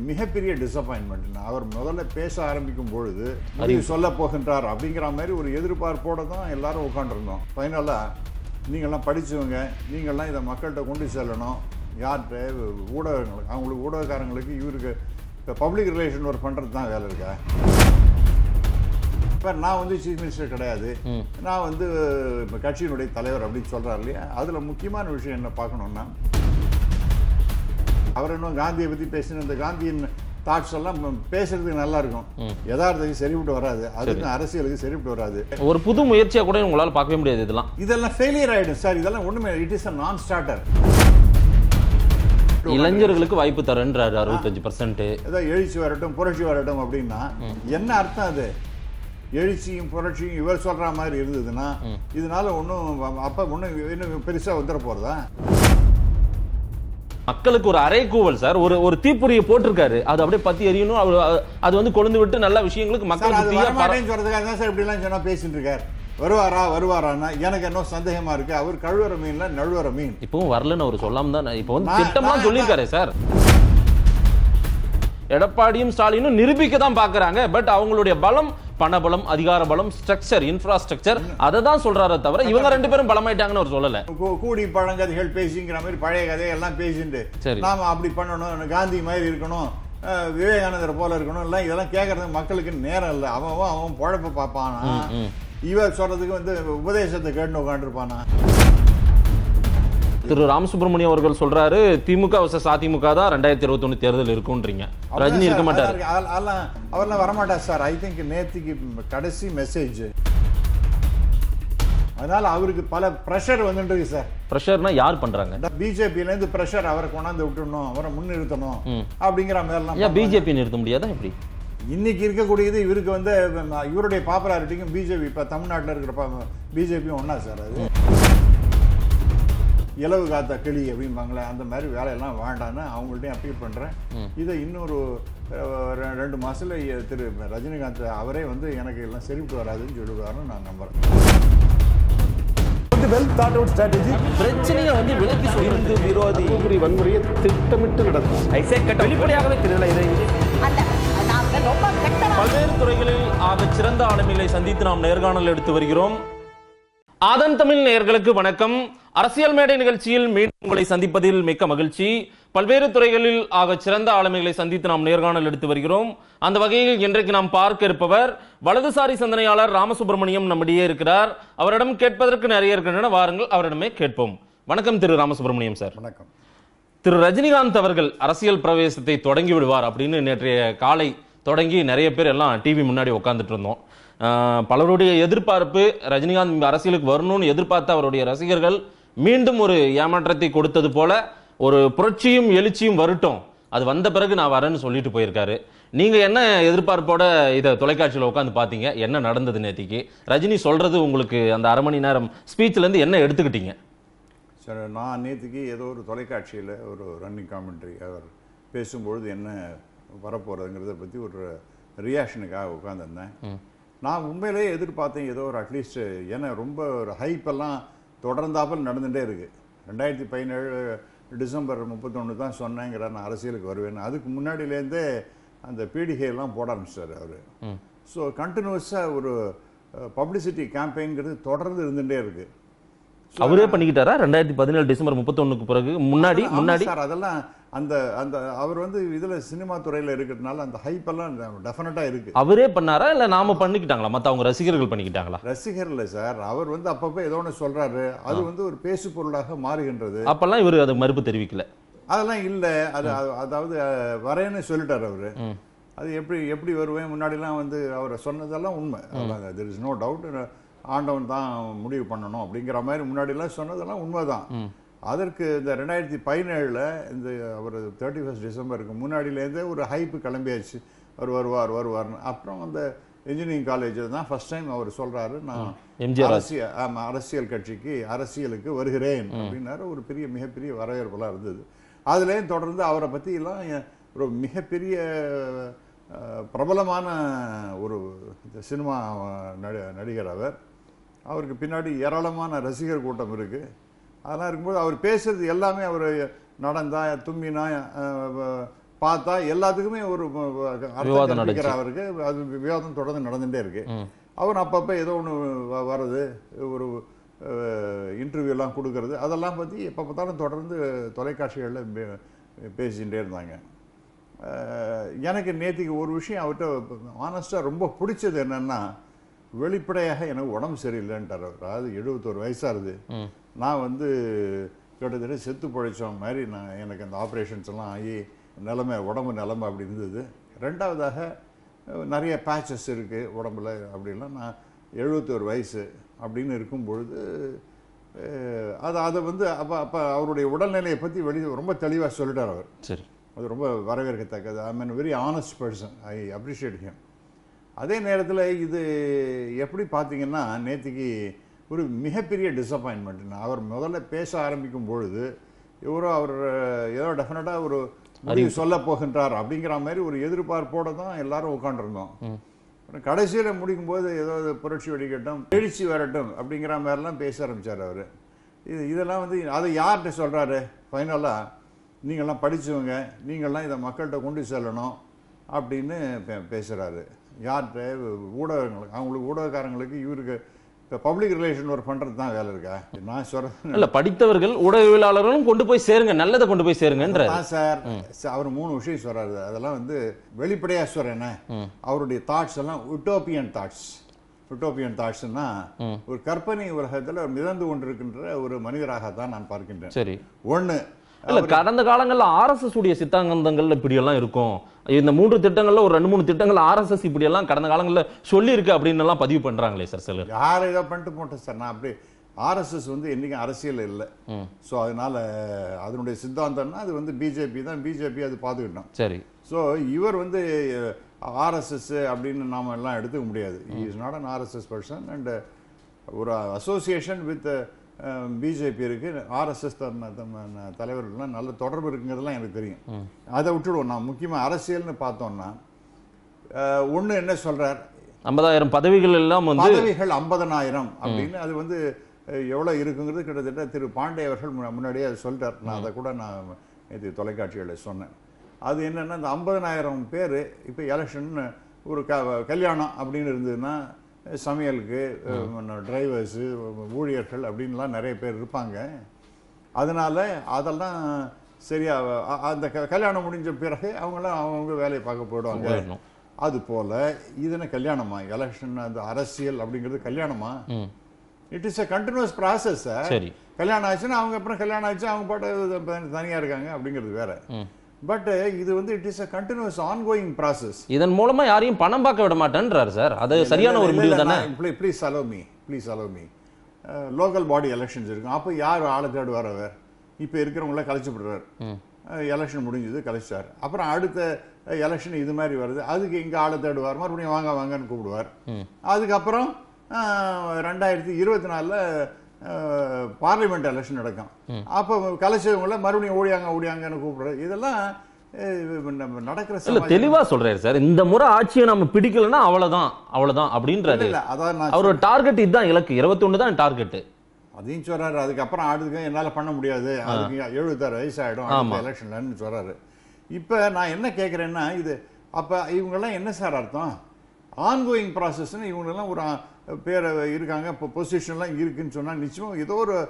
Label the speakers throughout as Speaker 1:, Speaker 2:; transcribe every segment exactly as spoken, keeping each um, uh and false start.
Speaker 1: மிகப்பெரிய டிசப்பாயின்மெண்ட். அவர் முதல்ல பேச ஆரம்பிக்கும் பொழுது முடிவு சொல்ல போகின்றார் அப்படிங்கிற மாதிரி ஒரு எதிர்பார்ப்போடு தான் எல்லாரும் உட்காந்துருந்தோம். ஃபைனலாக நீங்கள்லாம் படித்தவங்க, நீங்கள்லாம் இதை மக்கள்கிட்ட கொண்டு செல்லணும், யார்கிட்ட ஊடகங்களுக்கு, அவங்களுக்கு ஊடகக்காரங்களுக்கு இவருக்கு இப்போ பப்ளிக் ரிலேஷன் ஒர்க் பண்ணுறது தான் வேலை இருக்கா? இப்போ நான் வந்து சீஃப் மினிஸ்டர் கிடையாது, நான் வந்து இப்போ கட்சியினுடைய தலைவர் அப்படின்னு சொல்கிறார் இல்லையா? அதில் முக்கியமான விஷயம் என்ன பார்க்கணுன்னா, அவர் இன்னும் காந்தியை பற்றி பேசின இந்த காந்தியின் தாட்ஸ் எல்லாம் பேசுறதுக்கு நல்லா இருக்கும், யதார்த்தத்துக்கு சரிவிட்டு வராது, அதுக்கு அரசியலுக்கு சரிவிட்டு வராது.
Speaker 2: ஒரு புது முயற்சியாக கூட உங்களால் பார்க்கவே முடியாது. இதெல்லாம்
Speaker 1: இதெல்லாம் ஃபெயிலியர் ஆகிடும் சார். இதெல்லாம் ஒன்றுமே, இட் இஸ் அ நான் ஸ்டார்டர்.
Speaker 2: இளைஞர்களுக்கு வாய்ப்பு தரேன்றாரு அறுபத்தஞ்சு பர்சன்ட்.
Speaker 1: ஏதோ எழுச்சி வரட்டும் புரட்சி வரட்டும் அப்படின்னா என்ன அர்த்தம்? அது எழுச்சியும் புரட்சியும் இவர் சொல்ற மாதிரி இருந்ததுன்னா இதனால ஒன்றும் அப்ப ஒன்றும் இன்னும் பெருசா வந்துட போறதா?
Speaker 2: மக்களுக்கு ஒரு அரை கூவல் சார், ஒரு ஒரு தீப்பொறியை போட்டிருக்காரு, அது அப்படியே பத்தி எரியணும், அது வந்து கொழுந்து விட்டு நல்ல விஷயங்களுக்கு மக்களுக்கு
Speaker 1: சொல்றதுக்காக தான் சார் இப்படி எல்லாம் சொன்னா பேசிட்டு இருக்காரு. வருவாரா வருவாரான்னா எனக்கு என்ன சந்தேகமா இருக்கு. அவர் கழுவற மீன்ல நழுவற மீன்.
Speaker 2: இப்பவும் வரலன்னு அவர் சொல்லாம தான் இப்போ வந்து திட்டம்லாம் சொல்லியிருக்காரு சார். எடப்பாடியும் ஸ்டாலினும் நிரூபிக்க தான் பாக்குறாங்க. பட் அவங்களுடைய பலம், பணபலம், அதிகார பலம், ஸ்ட்ரக்சர், இன்ஃப்ராஸ்ட்ரக்சர், அதை தான் சொல்றாரு தவிர இவங்க ரெண்டு பேரும் பலமாயிட்டாங்கன்னு அவர் சொல்லல.
Speaker 1: கூடி பழங்கதைகள் பேசிங்கிற மாதிரி பழைய கதையெல்லாம் பேசிட்டு நாம அப்படி பண்ணணும், காந்தி மாதிரி இருக்கணும், விவேகானந்தர் போல இருக்கணும், எல்லாம் இதெல்லாம் கேட்கறதுக்கு மக்களுக்கு நேரம் இல்லை. அவன் அவன் பொழப்ப பார்ப்பானா? இவர் சொல்றதுக்கு வந்து உபதேசத்தை கேட்டு உட்காந்துருப்பானா?
Speaker 2: திரு ராமசுப்ரமணியம் அவர்கள் சொல்றாரு திமுக வர்சஸ் அதிமுக தான் ரெண்டாயிரத்தி இருபத்தி ஒண்ணு தேர்தல் இருக்கும்ன்றீங்க. ரஜினி இருக்க மாட்டாரு,
Speaker 1: அவர்லாம் வரமாட்டார் சார். ஐ திங்க் நேத்திக்கு கடைசி மெசேஜ், அதனால அவருக்கு பல பிரஷர் வந்துட்டு சார்.
Speaker 2: பிரஷர்னா யார் பண்றாங்க?
Speaker 1: பிஜேபியில இருந்து பிரஷர், அவரை கொண்டாந்து விட்டுணும், அவரை முன்னிறுத்தணும் அப்படிங்கிற மாதிரிலாம்.
Speaker 2: பிஜேபி நிறுத்த முடியாதா? எப்படி
Speaker 1: இன்னைக்கு இருக்கக்கூடியது இவருக்கு வந்து இவருடைய பாப்புலாரிட்டிக்கும் பிஜேபி இப்ப தமிழ்நாட்டில் இருக்கிற பிஜேபியும் ஒன்னா சார். அது இலவு காத்த கிளி அப்படிம்பாங்களே, அந்த மாதிரி வேலையெல்லாம் வேண்டான்னு அவங்கள்ட்டையும் அப்பீல் பண்றேன். இதை இன்னொரு ரெண்டு மாசத்துல திரு ரஜினிகாந்த் அவரே வந்து எனக்கு எல்லாம் சரிவிட்டு வராதுன்னு சொல்லிடுவாருன்னு நான் நம்புறேன்.
Speaker 2: பிரச்சனையை வந்து விலக்கி சொல்லிருந்து விரோதி வன்முறையை திட்டமிட்டு நடக்கும் வெளிப்படையாகவே தெரியல. பல்வேறு துறைகளில் ஆக சிறந்த ஆளுமைகளை சந்தித்து நாம் நேர்காணல் எடுத்து வருகிறோம். ஆதன் தமிழ் நேயர்களுக்கு வணக்கம். அரசியல் மேடை நிகழ்ச்சியில் மீண்டும் உங்களை சந்திப்பதில் மிக்க மகிழ்ச்சி. பல்வேறு துறைகளில் ஆக சிறந்த ஆளுமைகளை சந்தித்து நாம் நேர்காணல் எடுத்து வருகிறோம். அந்த வகையில் இன்றைக்கு நாம் பார்க்க இருப்பவர் வலதுசாரி சிந்தனையாளர் ராமசுப்ரமணியம் நம்மிடையே இருக்கிறார். அவரிடம் கேட்பதற்கு நிறைய இருக்கின்றன, வாருங்கள் அவரிடமே கேட்போம். வணக்கம் திரு ராமசுப்ரமணியம் சார்.
Speaker 1: வணக்கம்.
Speaker 2: திரு ரஜினிகாந்த் அவர்கள் அரசியல் பிரவேசத்தை தொடங்கி விடுவார் அப்படின்னு நேற்றைய காலை தொடங்கி நிறைய பேர் எல்லாம் டிவி முன்னாடி உட்காந்துட்டு இருந்தோம். பலருடைய எதிர்பார்ப்பு ரஜினிகாந்த் அரசியலுக்கு வரணும்னு எதிர்பார்த்த அவருடைய ரசிகர்கள் மீண்டும் ஒரு ஏமாற்றத்தை கொடுத்தது போல ஒரு புரட்சியும் எழுச்சியும் வரட்டும், அது வந்த பிறகு நான் வரேன்னு சொல்லிட்டு போயிருக்காரு. நீங்க என்ன எதிர்பார்ப்போட இதை தொலைக்காட்சியில் உட்காந்து பார்த்தீங்க? என்ன நடந்தது நேத்திக்கு? ரஜினி சொல்றது உங்களுக்கு அந்த அரை மணி நேரம் ஸ்பீச்ல இருந்து என்ன எடுத்துக்கிட்டீங்க?
Speaker 1: சார், நான் நேற்றுக்கு ஏதோ ஒரு தொலைக்காட்சியில் ஒரு ரன்னிங் காமெண்ட்ரி அவர் பேசும்பொழுது என்ன வரப்போகிறதுங்கிறத பற்றி ஒரு ரியாக்ஷனுக்காக உட்காந்துருந்தேன். நான் உண்மையிலேயே எதிர்பார்த்தேன் ஏதோ ஒரு அட்லீஸ்ட், ஏன்னா ரொம்ப ஒரு ஹைப்பெல்லாம் தொடர்ந்தாப்பல் நடந்துகிட்டே இருக்குது. ரெண்டாயிரத்தி பதினேழு டிசம்பர் முப்பத்தொன்று தான் சொன்னேங்கிற நான் அரசியலுக்கு வருவேன். அதுக்கு முன்னாடியிலேருந்தே அந்த பீடிகையெல்லாம் போட ஆரம்பிச்சார் அவர். ஸோ கண்டினியூஸாக ஒரு பப்ளிசிட்டி கேம்பெயின்ங்கிறது தொடர்ந்து இருந்துகிட்டே இருக்குது.
Speaker 2: அவரே பண்ணிக்கிட்டாரா ரெண்டாயிரத்தி பதினேழு டிசம்பர் முப்பத்தொன்னுக்கு பிறகு? முன்னாடி முன்னாடி
Speaker 1: சார் அதெல்லாம் அந்த அந்த அவர் வந்து இதுல சினிமா துறையில இருக்கிறதுனால அந்த ஹைப் எல்லாம் டெஃபினட்டா இருக்கு.
Speaker 2: அவரே பண்ணாரா இல்ல நாம பண்ணிக்கிட்டாங்களா? மத்த அவங்க ரசிகர்கள் பண்ணிக்கிட்டாங்களா?
Speaker 1: ரசிகர் இல்ல சார், அவர் வந்து அப்பப்போ ஏதோ ஒன்று சொல்றாரு, அது வந்து ஒரு பேசு பொருளாக மாறுகின்றது.
Speaker 2: அப்பெல்லாம் இவர் அது மறுப்பு தெரிவிக்கல.
Speaker 1: அதெல்லாம் இல்லை. அது அதாவது வரேன்னு சொல்லிட்டார் அவரு. அது எப்படி எப்படி வருவேன் முன்னாடிலாம் வந்து அவர் சொன்னதெல்லாம் உண்மை, தெர் இஸ் நோ டவுட். ஆண்டவன் தான் முடிவு பண்ணணும் அப்படிங்கிற மாதிரி முன்னாடிலாம் சொன்னதெல்லாம் உண்மைதான். அதற்கு இந்த ரெண்டாயிரத்தி பதினேழில் இந்த அவர் தேர்ட்டி ஃபர்ஸ்ட் டிசம்பருக்கு முன்னாடியிலேருந்தே ஒரு ஹைப்பு கிளம்பியாச்சு, அவர் வருவார் வருவார்னு. அப்புறம் அந்த இன்ஜினியரிங் காலேஜில் தான் ஃபர்ஸ்ட் டைம் அவர் சொல்கிறாரு, நான் அரசியல் ஆமாம் அரசியல் கட்சிக்கு அரசியலுக்கு வருகிறேன் அப்படின்னாரு. ஒரு பெரிய மிகப்பெரிய வரவேற்பெல்லாம் இருந்தது. அதுலேயும் தொடர்ந்து அவரை பற்றிலாம் ஒரு மிகப்பெரிய பிரபலமான ஒரு சினிமா நடி நடிகர் அவர். அவருக்கு பின்னாடி ஏராளமான ரசிகர் கூட்டம் இருக்குது. அதெல்லாம் இருக்கும்போது அவர் பேசுறது எல்லாமே, அவர் நடந்தா தும்மினா பார்த்தா எல்லாத்துக்குமே ஒரு
Speaker 2: விவாதம்
Speaker 1: அர்த்தம் அவருக்கு. அது விவாதம் தொடர்ந்து நடந்துகிட்டே இருக்கு. அவர் அப்பப்போ ஏதோ ஒன்று வர்றது, ஒரு இன்டர்வியூலாம் கொடுக்கறது, அதெல்லாம் பற்றி எப்போ பார்த்தாலும் தொடர்ந்து தொலைக்காட்சிகளில் பேசிகிட்டே இருந்தாங்க. எனக்கு நேற்றுக்கு ஒரு விஷயம் அவர்கிட்ட ஆனஸ்டாக ரொம்ப பிடிச்சது என்னென்னா, வெளிப்படையாக எனக்கு உடம்பு சரியில்லைன்ட்டார் அவர். அதாவது எழுபத்தோரு வயசாகுது, நான் வந்து கிட்டத்தட்ட செத்து பழைச்சோம் மாதிரி நான் எனக்கு அந்த ஆப்ரேஷன்ஸ் எல்லாம் ஆகி நிலைமை உடம்பு நிலைமை அப்படி இருந்தது. ரெண்டாவதாக நிறைய பேச்சஸ் இருக்குது உடம்புல அப்படின்லாம். நான் எழுபத்தோரு வயசு அப்படின்னு இருக்கும் பொழுது அது அதை வந்து அப்போ அப்போ அவருடைய உடல்நிலையை பற்றி வெளியே ரொம்ப தெளிவாக சொல்லிட்டார் அவர்.
Speaker 2: சரி,
Speaker 1: அது ரொம்ப வரவேற்கத்தக்கது. I mean very honest person, I appreciate him. அதே நேரத்தில் இது எப்படி பார்த்தீங்கன்னா, நேற்றுக்கு ஒரு மிகப்பெரிய டிசப்பாயின்மெண்ட். அவர் முதல்ல பேச ஆரம்பிக்கும் பொழுது இவரோ அவர் ஏதோ டெஃபினட்டாக ஒரு முடிவு சொல்ல போகின்றார் அப்படிங்கிற மாதிரி ஒரு எதிர்பார்ப்போடு தான் எல்லாரும் உட்காந்துருந்தோம். கடைசியில் முடிக்கும் போது ஏதோ புரட்சி வெடிக்கட்டும், எழுச்சி வரட்டும் அப்படிங்கிற மாதிரிலாம் பேச ஆரம்பித்தார் அவர். இது இதெல்லாம் வந்து அதை யார்கிட்ட சொல்கிறாரு ஃபைனலாக, நீங்கள்லாம் படித்தவங்க, நீங்கள்லாம் இதை மக்கள்கிட்ட கொண்டு செல்லணும் அப்படின்னு பே பேசுகிறாரு. யார்கிட்ட? ஊடகங்களுக்கு. அவங்களுக்கு ஊடகக்காரங்களுக்கு இவருக்கு இப்போ பப்ளிக் ரிலேஷன் ஒர்க் பண்ணுறது தான் வேலை இருக்கா? நான் சொல்கிறேன்
Speaker 2: இல்லை, படித்தவர்கள் ஊடகவியலாளர்களும் கொண்டு போய் சேருங்க, நல்லதை கொண்டு போய் சேருங்கன்ற
Speaker 1: சார். அவர் மூணு விஷயம் சொல்கிறாரு, அதெல்லாம் வந்து வெளிப்படையாக சொல்கிறேன். அவருடைய தாட்ஸ் எல்லாம் யுட்டோப்பியன் தாட்ஸ். யுட்டோப்பியன் தாட்ஸ்னா ஒரு கற்பனை உலகத்தில் மிதந்து கொண்டிருக்கின்ற ஒரு மனிதராக தான் நான் பார்க்கின்றேன்.
Speaker 2: சரி,
Speaker 1: ஒன்று
Speaker 2: இல்ல, கடந்த காலங்கள்ல ஆர்எஸ்எஸ் உடைய சித்தாந்தங்கள்ல இப்படி எல்லாம் இருக்கும், இந்த மூன்று திட்டங்கள்ல ஒரு ரெண்டு மூணு திட்டங்கள் ஆர்எஸ்எஸ் இப்படி எல்லாம் கடந்த காலங்கள்ல சொல்லி இருக்கு அப்படின்னு எல்லாம் பதிவு பண்றாங்களே சார் சிலர்.
Speaker 1: யாரும் இதை பண்ணிட்டு போட்டேன் சார். நான் அப்படி ஆர்எஸ்எஸ் வந்து என்னைக்கும் அரசியல் இல்லை. ஸோ அதனால அதனுடைய சித்தாந்தம்னா அது வந்து பிஜேபி தான், பிஜேபி அது பார்த்துக்கிட்டோம்.
Speaker 2: சரி,
Speaker 1: ஸோ இவர் வந்து ஆர்எஸ்எஸ் அப்படின்னு நாம எல்லாம் எடுத்துக்க முடியாது. He is not an RSS person. And ஒரு அசோசியேஷன் வித் பிஜேபி இருக்கு, ஆர்எஸ்எஸ் தலைவர்கள்லாம் நல்ல தொடர்பு இருக்குங்கிறதுலாம் எனக்கு தெரியும். அதை விட்டுடுவோம். நான் முக்கியமாக அரசியல்னு பார்த்தோம்னா ஒன்று என்ன சொல்றார்,
Speaker 2: ஐம்பதாயிரம் பதவிகள் எல்லாம் வந்து
Speaker 1: பதவிகள் ஐம்பதனாயிரம் அப்படின்னு. அது வந்து எவ்வளோ இருக்குங்கிறது கிட்டத்தட்ட திரு பாண்டே அவர்கள் முன்னாடியே அதை சொல்லிட்டார். நான் அதை கூட நான் நேற்று தொலைக்காட்சிகளில் சொன்னேன். அது என்னென்னா, இந்த ஐம்பதனாயிரம் பேர் இப்போ எலெக்ஷன் ஒரு க கல்யாணம் அப்படின்னு இருந்ததுன்னா சமையலுக்கு டிரைவர்ஸு, ஊழியர்கள் அப்படின்லாம் நிறைய பேர் இருப்பாங்க. அதனால அதெல்லாம் சரியா அந்த கல்யாணம் முடிஞ்ச பிறகு அவங்களாம் அவங்கவுங்க வேலையை பார்க்க போயிடுவாங்க. அது போல இதுன்னு கல்யாணமா? எலெக்ஷன் அந்த அரசியல் அப்படிங்கிறது கல்யாணமா? It is a continuous process. கல்யாணம் ஆச்சுன்னா அவங்க அப்புறம் கல்யாணம் ஆச்சு அவங்க பாட்டு தனியாக இருக்காங்க அப்படிங்கிறது வேற. பட் இது வந்து it is a continuous ongoing process.
Speaker 2: இதன் மூலமா யாரையும் பணம் பார்க்க விட மாட்டேன்றார் சார். அது சரியான ஒரு முடிவு தானே?
Speaker 1: Please allow me, please allow me. Local body elections இருக்கும். அப்போ யார் ஆளை தேடுவார் அவர்? இப்போ இருக்கிறவங்கள கழிச்சு விடுறாரு. எலெக்ஷன் முடிஞ்சது, கழிச்சார். அப்புறம் அடுத்த எலெக்ஷன் இது மாதிரி வருது, அதுக்கு இங்கே ஆளை தேடுவார், மறுபடியும் வாங்க வாங்கன்னு கூப்பிடுவார். அதுக்கப்புறம் ரெண்டாயிரத்தி இருபத்தி நாலில் பார்லிமெண்ட் எலெக்ஷன் நடக்கும். அப்போ கலைச்சவங்கள மறுபடியும் ஓடியாங்க ஓடியாங்கன்னு கூப்பிடுறது. இதெல்லாம் நடக்கிற
Speaker 2: தெளிவா சொல்றாரு சார். இந்த முறை ஆட்சியை நம்ம பிடிக்கலன்னா அவ்வளவுதான் அவ்வளவுதான் அப்படின்றது. அவரோட டார்கெட் இதுதான், இலக்கு இருபத்தி ஒண்ணு தான் டார்கெட்.
Speaker 1: அதையும் சொல்றாரு. அதுக்கப்புறம் அடுத்து என்னால பண்ண முடியாது, அதுக்கு எழுபத்தாறு வயசு ஆயிடும் எலெக்ஷன்லன்னு சொல்றாரு. இப்ப நான் என்ன கேட்கிறேன்னா, இது அப்ப இவங்கெல்லாம் என்ன சார் அர்த்தம்? ஆன்கோயிங் ப்ராசஸ்ன்னு இவங்கெல்லாம் ஒரு பேர் இருக்காங்க, இப்போ பொசிஷன்லாம் இருக்குன்னு சொன்னால் நிச்சயமாக ஏதோ ஒரு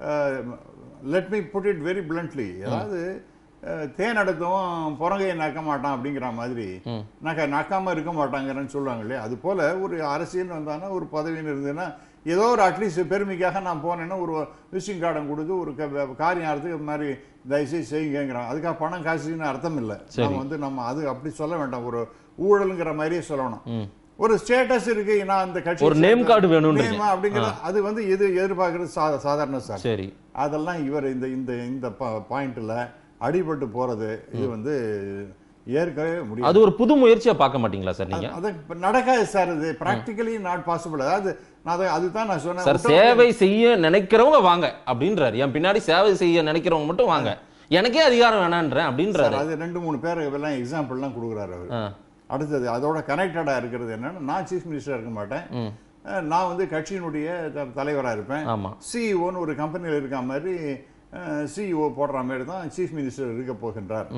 Speaker 1: let me put it very bluntly, அதாவது தேன் எடுத்தவும் புறங்கையை நக்க மாட்டான் அப்படிங்கிற மாதிரி நக்க நக்காமல் இருக்க மாட்டாங்கன்னு சொல்லுவாங்க இல்லையா? அது போல் ஒரு அரசியல் வந்தானா, ஒரு பதவின்னு இருந்ததுன்னா ஏதோ ஒரு அட்லீஸ்ட் பெருமைக்காக நான் போனேன்னா ஒரு விசிட்டிங் கார்டன் கொடுத்து ஒரு காரியம் ஆகிறதுக்கு இது மாதிரி தயவுசெய்து செய்யுங்கிறான். அதுக்காக பணம் காசுன்னு அர்த்தம் இல்லை. நம்ம வந்து நம்ம அது அப்படி சொல்ல வேண்டாம், ஒரு ஊழலுங்கிற மாதிரியே சொல்லணும். ஒரு ஸ்டேட்டஸ் இருக்கு, நான் அந்த கட்சி
Speaker 2: ஒரு நேம் கார்டு வேணும்
Speaker 1: அப்படிங்கிறது அது வந்து எது எதிர்பார்க்கறது சாதாரண சார்.
Speaker 2: சரி, அதெல்லாம்
Speaker 1: இவர் இந்த இந்த இந்த பாயிண்ட்ல அடிபட்டு போறது இது வந்து ஏற்கவே முடியும்.
Speaker 2: அது ஒரு புது முயற்சியா பார்க்க மாட்டீங்களா சார் நீங்க?
Speaker 1: அது நடக்காது சார், இது பிராக்டிகலி நாட் பாசிபிள். அதாவது நான் அதுதான் நான் சொன்னேன்
Speaker 2: சார், சேவை செய்ய நினைக்கிறவங்க வாங்க அப்படின்றாரு. என் பின்னாடி சேவை செய்ய நினைக்கிறவங்க மட்டும் வாங்க, எனக்கே அதிகாரம் வேணான்றேன் அப்படின்றாரு.
Speaker 1: அது ரெண்டு மூணு பேர் எல்லாம் எக்ஸாம்பிள்லாம் கொடுக்குறாரு அவர். அடுத்தது அதோட கனெக்டடா இருக்கிறது என்னன்னா, நான் சீஃப் மினிஸ்டர் இருக்க மாட்டேன், நான் வந்து கட்சியினுடைய தலைவராக இருப்பேன். சிஇஓன்னு ஒரு கம்பெனியில் இருக்க மாதிரி சிஇஓ போடுற மாதிரி தான் சீஃப் மினிஸ்டர் இருக்க போகின்றார்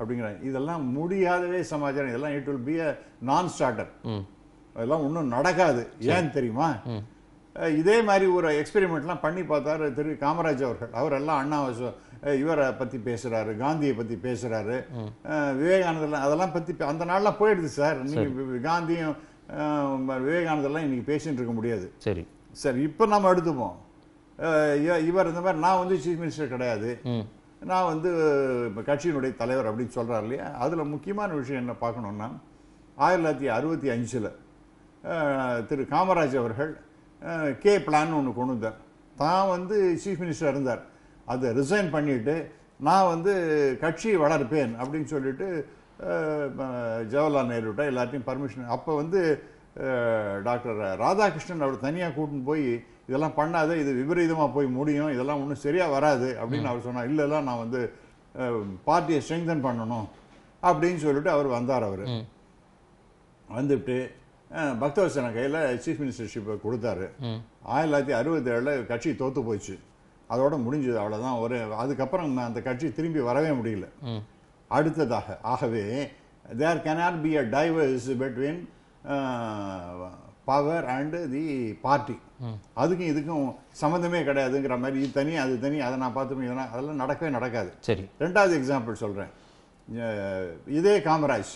Speaker 1: அப்படிங்கிறாங்க. இதெல்லாம் முடியாதவே சமாச்சாரம். இதெல்லாம் இட் வில் பி அ நான் ஸ்டார்டர். அதெல்லாம் ஒன்றும் நடக்காது. ஏன்னு தெரியுமா? இதே மாதிரி ஒரு எக்ஸ்பெரிமெண்ட்லாம் பண்ணி பார்த்தாரு திரு காமராஜ் அவர்கள். அவர் எல்லாம் அண்ணா இவரை பற்றி பேசுகிறாரு, காந்தியை பற்றி பேசுகிறாரு, விவேகானந்தர்லாம் அதெல்லாம் பற்றி அந்த நாள்லாம் போயிடுது சார். நீங்கள் காந்தியும் விவேகானந்தர்லாம் இன்னைக்கு பேசிட்டு இருக்க முடியாது.
Speaker 2: சரி
Speaker 1: சார், இப்போ நம்ம எடுத்துப்போம். இவர் இந்த மாதிரி நான் வந்து சீஃப் மினிஸ்டர் கிடையாது, நான் வந்து கட்சியினுடைய தலைவர் அப்படின்னு சொல்கிறார் இல்லையா? அதில் முக்கியமான விஷயம் என்ன பார்க்கணுன்னா, ஆயிரத்தி தொள்ளாயிரத்தி அறுபத்தி அஞ்சில் திரு காமராஜ் அவர்கள் கே பிளான் ஒன்று கொண்டு வந்தார். தான் வந்து சீஃப் மினிஸ்டர் இருந்தார், அதை ரிசைன் பண்ணிட்டு நான் வந்து கட்சியை வளர்ப்பேன் அப்படின்னு சொல்லிட்டு ஜவஹர்லால் நேருட்ட எல்லாத்தையும் பர்மிஷன். அப்போ வந்து டாக்டர் ராதாகிருஷ்ணன் அவர் தனியாக கூட்டின்னு போய் இதெல்லாம் பண்ணாத, இது விபரீதமாக போய் முடியும், இதெல்லாம் ஒன்றும் சரியாக வராது அப்படின்னு அவர் சொன்னார். இல்லைல்ல, நான் வந்து பார்ட்டியை ஸ்ட்ரெங்தன் பண்ணணும் அப்படின்னு சொல்லிட்டு அவர் வந்தார். அவர் வந்துட்டு பக்தவச்சன கையில் சீஃப் மினிஸ்டர்ஷிப்பை கொடுத்தாரு. ஆயிரத்தி தொள்ளாயிரத்தி அறுபத்தி ஏழில் கட்சி தோற்று போச்சு, அதோட முடிஞ்சது, அவ்வளோதான். ஒரு அதுக்கப்புறம் அந்த கட்சி திரும்பி வரவே முடியல அடுத்ததாக. ஆகவே there cannot be a divorce between power and the party. அதுக்கும் இதுக்கும் சம்மந்தமே கிடையாதுங்கிற மாதிரி, இது தனி அது தனி, அதை நான் பார்த்துப்பேன், அதெல்லாம் நடக்கவே நடக்காது.
Speaker 2: சரி,
Speaker 1: ரெண்டாவது எக்ஸாம்பிள் சொல்கிறேன். இதே காமராஜ்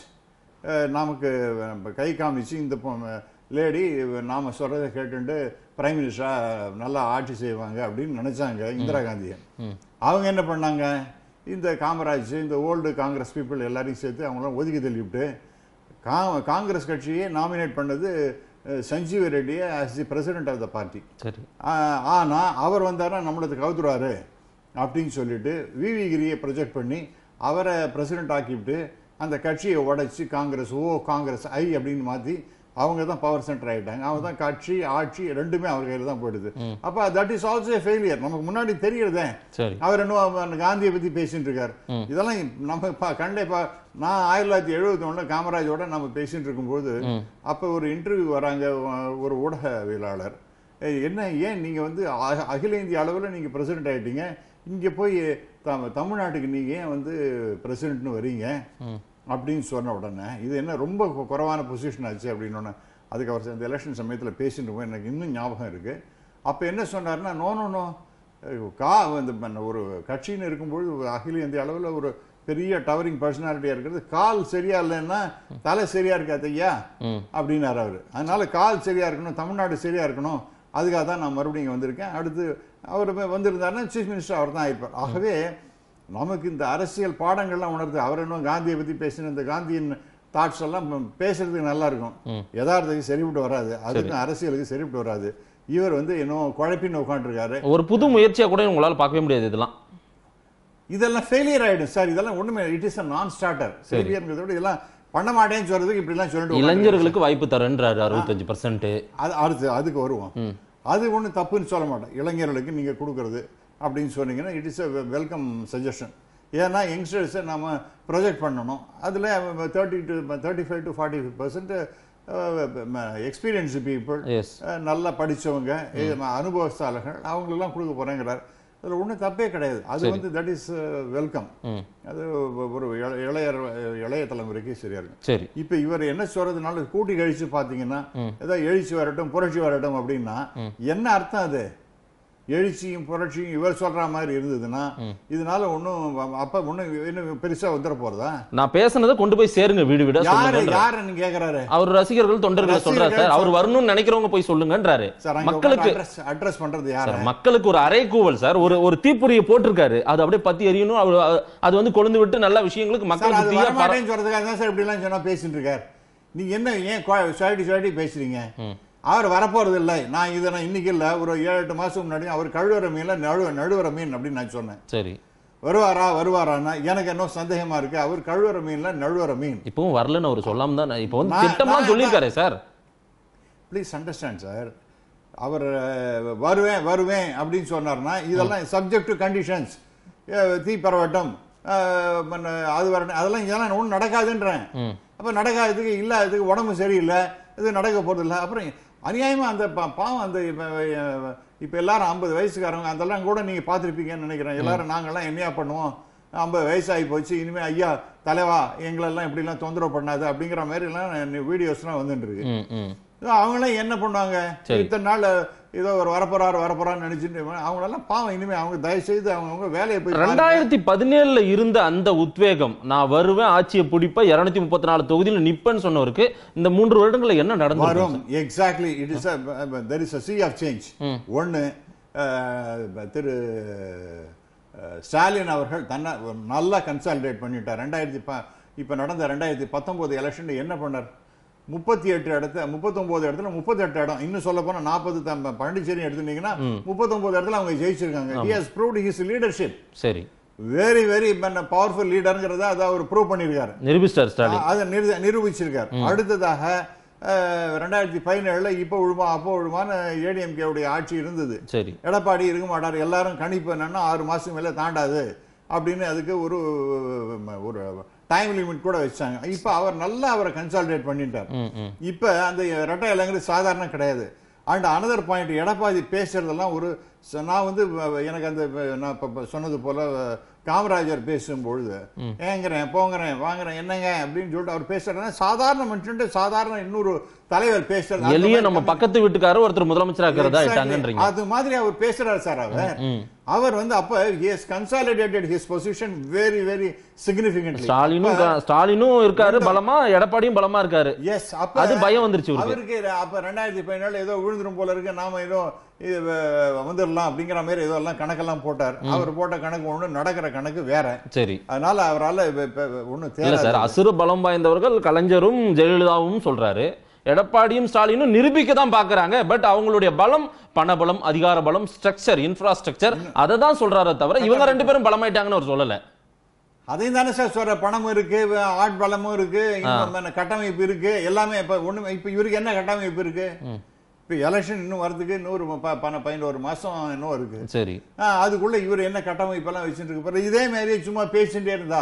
Speaker 1: நமக்கு கை காமிச்சு இந்த லேடி நாம் சொல்கிறத கேட்டுட்டு பிரைம் மினிஸ்டராக நல்லா ஆட்சி செய்வாங்க அப்படின்னு நினச்சாங்க இந்திரா காந்தியை. அவங்க என்ன பண்ணாங்க, இந்த காமராஜ் இந்த ஓல்டு காங்கிரஸ் பீப்புள் எல்லாரையும் சேர்த்து அவங்களாம் ஒதுக்கி தள்ளிவிட்டு கா காங்கிரஸ் கட்சியே நாமினேட் பண்ணது சஞ்சீவ ரெட்டியை as the president of the party.
Speaker 2: சரி,
Speaker 1: ஆனால் அவர் வந்தாரா நம்மளது கவுத்துருவாரு அப்படின்னு சொல்லிட்டு விவி கிரியை ப்ரொஜெக்ட் பண்ணி அவரை பிரசிடென்ட் ஆக்கிவிட்டு அந்த கட்சியை உடைச்சி காங்கிரஸ் ஓ காங்கிரஸ் ஐ அப்படின்னு மாற்றி அவங்க தான் பவர் சென்டர் ஆகிட்டாங்க. அவங்க தான் கட்சி ஆட்சி ரெண்டுமே அவர் கையில் தான் போயிடுது. அப்போ that is also a failure. நமக்கு முன்னாடி தெரியுறதே. அவர் இன்னும் காந்தியை பற்றி பேசிட்டு இருக்காரு. இதெல்லாம் நம்ம கண்டே பா நான் ஆயிரத்தி தொள்ளாயிரத்தி எழுபத்தி ஒன்றில் காமராஜோட நம்ம பேசிட்டு இருக்கும்போது அப்போ ஒரு இன்டர்வியூ வராங்க ஒரு ஊடகவியலாளர். என்ன, ஏன் நீங்கள் வந்து அகில இந்திய அளவில் நீங்கள் பிரசிடென்ட் ஆகிட்டீங்க, இங்கே போய் தமிழ்நாட்டுக்கு நீங்கள் ஏன் வந்து பிரசிடென்ட்னு வரீங்க அப்படின்னு சொன்ன உடனே இது என்ன ரொம்ப குறைவான பொசிஷன் ஆச்சு அப்படின்னு. அதுக்கு அவர் இந்த எலெக்ஷன் சமயத்தில் பேசிட்டு போய் எனக்கு இன்னும் ஞாபகம் இருக்குது. அப்போ என்ன சொன்னார்னா, நோ நோ நோ கா இந்த ஒரு கட்சின்னு இருக்கும்போது அகில இந்திய அளவில் ஒரு பெரிய டவரிங் பர்சனாலிட்டியாக இருக்கிறது, கால் சரியா இல்லைன்னா தலை சரியா இருக்காது ஐயா அப்படின்னாரு அவர். அதனால கால் சரியா இருக்கணும், தமிழ்நாடு சரியா இருக்கணும், அதுக்காக தான் நான் மறுபடியும் வந்திருக்கேன். அடுத்து அவர் வந்திருந்தாருன்னா சீஃப் மினிஸ்டர் அவர் தான் ஆயிப்பார். ஆகவே நமக்கு இந்த அரசியல் பாடங்கள்லாம் உணர்ந்து அவர் இன்னும் காந்தியை பற்றி பேசின இந்த காந்தியின் தாட்ஸ் எல்லாம் பேசுறதுக்கு நல்லா இருக்கும், யதார்த்தத்துக்கு சரிவிட்டு வராது, அதுக்கு அரசியலுக்கு சரிவிட்டு வராது. இவர் வந்து இன்னும் குழப்பின்னு உட்காந்துருக்காரு. ஒரு புது முயற்சியாக கூட உங்களால் பார்க்கவே முடியாது. இதெல்லாம் இதெல்லாம் ஃபெயிலியர் ஆயிடும் சார். இதெல்லாம் ஒண்ணுமே, இட் இஸ் அ நான் ஸ்டார்டர். ஃபெயிலியர்ங்கிறத விட இதெல்லாம் பண்ண மாட்டேன்னு சொல்றதுக்கு இப்படிலாம் சொல்லிட்டு இளைஞர்களுக்கு வாய்ப்பு தரேன்றாரு அறுபத்தஞ்சு பர்சன்ட். அது அடுத்து அதுக்கு வருவோம். அது ஒன்றும் தப்புன்னு சொல்ல மாட்டேன். இளைஞர்களுக்கு நீங்கள் கொடுக்குறது அப்படின்னு சொன்னீங்கன்னா it is a welcome suggestion. ஏன்னா யங்ஸ்டர்ஸை நம்ம ப்ரொஜெக்ட் பண்ணணும். அதில் thirty to thirty five to forty five percent experience people, நல்லா படித்தவங்க, அனுபவஸ்தாலர்கள் அவங்களெல்லாம் கொடுக்க போகிறேங்கிறார். அதில் ஒன்றும் தப்பே கிடையாது. அது வந்து தட் இஸ் வெல்கம். அது ஒரு இளைய இளைய தலைமுறைக்கு சரியா இருக்கும். சரி, இப்போ இவர் என்ன சொல்றதுனால கூட்டி கழிச்சு பார்த்தீங்கன்னா ஏதோ எழுச்சி வரட்டும் புரட்சி வரட்டும் அப்படின்னா என்ன அர்த்தம்? அது எழுச்சியும் புரட்சியும் இவர் சொல்ற மாதிரி இருந்ததுன்னா இதனால ஒன்றும் அப்ப ஒன்றும் இன்னும் பெருசா வந்துட போறதா? நான் பேசுனதை கொண்டு போய் சேருங்க வீடு வீடா. யாரு யாருன்னு கேக்குறாரு அவர். ரசிகர்கள் தொண்டர்கள் சொல்றாரு சார், அவர் வரணும்னு நினைக்கிறவங்க போய் சொல்லுங்கன்றாரு. மக்களுக்கு அட்ரஸ் பண்றது யாரு? மக்களுக்கு ஒரு அரை கூவல் சார். ஒரு ஒரு தீப்பொறியை போட்டிருக்காரு, அது அப்படியே பத்தி எரியணும், அது வந்து கொழுந்து விட்டு நல்ல விஷயங்களுக்கு மக்களுக்கு சொல்றதுக்காக தான் சார் இப்படி எல்லாம் சொன்னா பேசிட்டு இருக்காரு. நீங்க என்ன ஏன் சாடி சாடி பேசுறீங்க? அவர் வரப்போறது இல்லை. நான் இதை நான் இன்னைக்கு இல்லை, ஒரு ஏழு எட்டு மாசம் முன்னாடி அவர் கழுவுற மீன்ல நழுவ நழுவுற மீன் அப்படின்னு நான் சொன்னேன். சரி, வருவாரா வருவாரான்னா எனக்கு என்ன சந்தேகமா இருக்கு. அவர் கழுவுற மீன்ல நழுவுற மீன் இப்பவும் வரலன்னு அவர் சொல்லாம தான் இப்போ வந்து திட்டமா சொல்லியிருக்காரு சார். Please understand sir. அவர் வருவேன் வருவேன் அப்படின்னு சொன்னார்னா இதெல்லாம் சப்ஜெக்ட் டு கண்டிஷன்ஸ். தீ பரவட்டம், அது வரட்டும், அதெல்லாம் இதெல்லாம் ஒன்றும் நடக்காதுன்றேன். அப்ப நடக்காததுக்கு இல்லை, அதுக்கு உடம்பு சரியில்லை, இது நடக்க போறது இல்லை. அப்புறம் அநியாயமா அந்த பாவம் அந்த இப்ப எல்லாரும் ஐம்பது வயசுக்காரங்க அதெல்லாம் கூட நீங்க பார்த்துருப்பீங்கன்னு நினைக்கிறேன். எல்லாரும் நாங்கெல்லாம் என்னையா பண்ணுவோம், ஐம்பது வயசாகி போச்சு, இனிமே ஐயா தலைவா எங்களெல்லாம் இப்படிலாம் தொந்தரவு பண்ணாது அப்படிங்கிற மாதிரி எல்லாம் வீடியோஸ்லாம் வந்துட்டு இருக்கு. அவங்களாம் என்ன பண்ணுவாங்க, இத்தனை நாள் ஏதோ ஒரு வரப்போறாரு வரப்போறான்னு நினைச்சிட்டு அவங்களெல்லாம் பாவம், இனிமே அவங்க தயவு செய்து அவங்க வேலையை போய்.
Speaker 2: ரெண்டாயிரத்தி பதினேழுல இருந்த அந்த உத்வேகம், நான் வருவேன் ஆட்சியை பிடிப்ப இருநூத்தி முப்பத்தி நாலு தொகுதியில் நிப்பன்னு சொன்னவருக்கு இந்த மூன்று வருடங்கள்ல என்ன நடந்தது?
Speaker 1: Exactly, it is there is a sea of change. ஒன்னு, திரு ஸ்டாலின் அவர்கள் தன்னை நல்லா கன்சாலிடேட் பண்ணிட்டார். ரெண்டாயிரத்தி இப்ப நடந்த ரெண்டாயிரத்தி பத்தொன்பது எலெக்ஷன் என்ன பண்ணார், முப்பத்தி எட்டு இடத்துல முப்பத்தி ஒன்பது இடத்துல முப்பத்தி எட்டு இடம், இன்னும் சொல்ல போனா நாற்பது பாண்டிச்சேரி எடுத்துட்டீங்கன்னா முப்பத்தி ஒன்பது இடத்துல அவங்க ஜெயிச்சிருக்காங்க. he has proved his leadership.
Speaker 2: சரி,
Speaker 1: வெரி வெரி பவர்ஃபுல் லீடர்ங்கிறத அதை அவர் ப்ரூவ் பண்ணிருக்காரு,
Speaker 2: நிரூபிச்சார் ஸ்டாலின்,
Speaker 1: அதை நிரூபிச்சிருக்காரு. அடுத்ததாக ரெண்டாயிரத்தி பதினேழுல இப்ப விழுமா அப்போ விழுமான்னு ஏடிஎம்கே உடைய ஆட்சி இருந்தது.
Speaker 2: சரி,
Speaker 1: எடப்பாடி இருக்க மாட்டார், எல்லாரும் கணிப்பு என்னன்னா ஆறு மாசம் மேல தாண்டாது அப்படின்னு அதுக்கு ஒரு ஒரு டைம் லிமிட் கூட வச்சாங்க. இப்ப அவர் நல்லா அவரை கன்சாலிடேட் பண்ணிட்டார். இப்ப அந்த ரெட்டை இலங்கிறது சாதாரண கிடையாது. அண்ட் அனதர் பாயிண்ட், எடப்பாடி பேசுறதெல்லாம் ஒரு, நான் வந்து எனக்கு அந்த நான் சொன்னது போல காமராஜர் பேசும்பொழுது ஏங்கிறேன் போங்கிறேன் வாங்குறேன் என்னங்க அப்படின்னு சொல்லிட்டு அவர் பேசுறதுனா சாதாரண மனுஷன், சாதாரண இன்னொரு தலைவர் பேசுறது,
Speaker 2: எளிய நம்ம பக்கத்து வீட்டுக்காரர் ஒருத்தர் முதலமைச்சரா இருக்கிறதா
Speaker 1: அது மாதிரி அவர் பேசுறாரு சார். அவர் அவர் வந்து அப்ப he has consolidated his position very very significantly.
Speaker 2: ஸ்டாலினும் ஸ்டாலினும் இருக்காரு பலமா, எடப்பாடியும் பலமா இருக்காரு.
Speaker 1: எஸ், அப்ப
Speaker 2: அது பயம் வந்துருச்சு
Speaker 1: அவருக்கு. அப்ப ரெண்டாயிரத்தி பதினேழு ஏதோ விழுந்துரும் போல இருக்கு, நாம ஏதோ வந்துடலாம் அப்படிங்கிற மாதிரி ஏதோ எல்லாம் கணக்கெல்லாம் போட்டார். அவர் போட்ட கணக்கு ஒண்ணு, நடக்கிற கணக்கு வேற.
Speaker 2: சரி,
Speaker 1: அதனால அவரால் ஒண்ணு
Speaker 2: தெரியல சார். அசுர பலம் வாய்ந்தவர்கள் கலைஞரும் ஜெயலலிதாவும் சொல்றாரு, எடப்பாடியும் ஸ்டாலினும் நிரூபிக்க தான் பாக்குறாங்க. பட் அவங்களுடைய பலம் பணபலம், அதிகார பலம், ஸ்ட்ரக்சர், இன்ஃப்ராஸ்ட்ரக்சர் அதை தான் சொல்றாரு தவிர இவங்க ரெண்டு பேரும் பலமாயிட்டாங்கன்னு அவர் சொல்லல.
Speaker 1: அதையும் தானே சார் சொல்ற, பணமும் இருக்கு, ஆட்பலமும் இருக்கு, கட்டமைப்பு இருக்கு, எல்லாமே. இப்ப ஒண்ணு, இப்ப இவருக்கு என்ன கட்டமைப்பு இருக்கு? இப்ப எலெக்ஷன் இன்னும் வரதுக்கு இன்னொரு பதினோரு மாசம் இன்னும் இருக்கு.
Speaker 2: சரி,
Speaker 1: அதுக்குள்ள இவர் என்ன கட்டமைப்பு எல்லாம் வச்சுட்டு இருக்கு. இதே மாதிரி சும்மா பேசிட்டே இருந்தா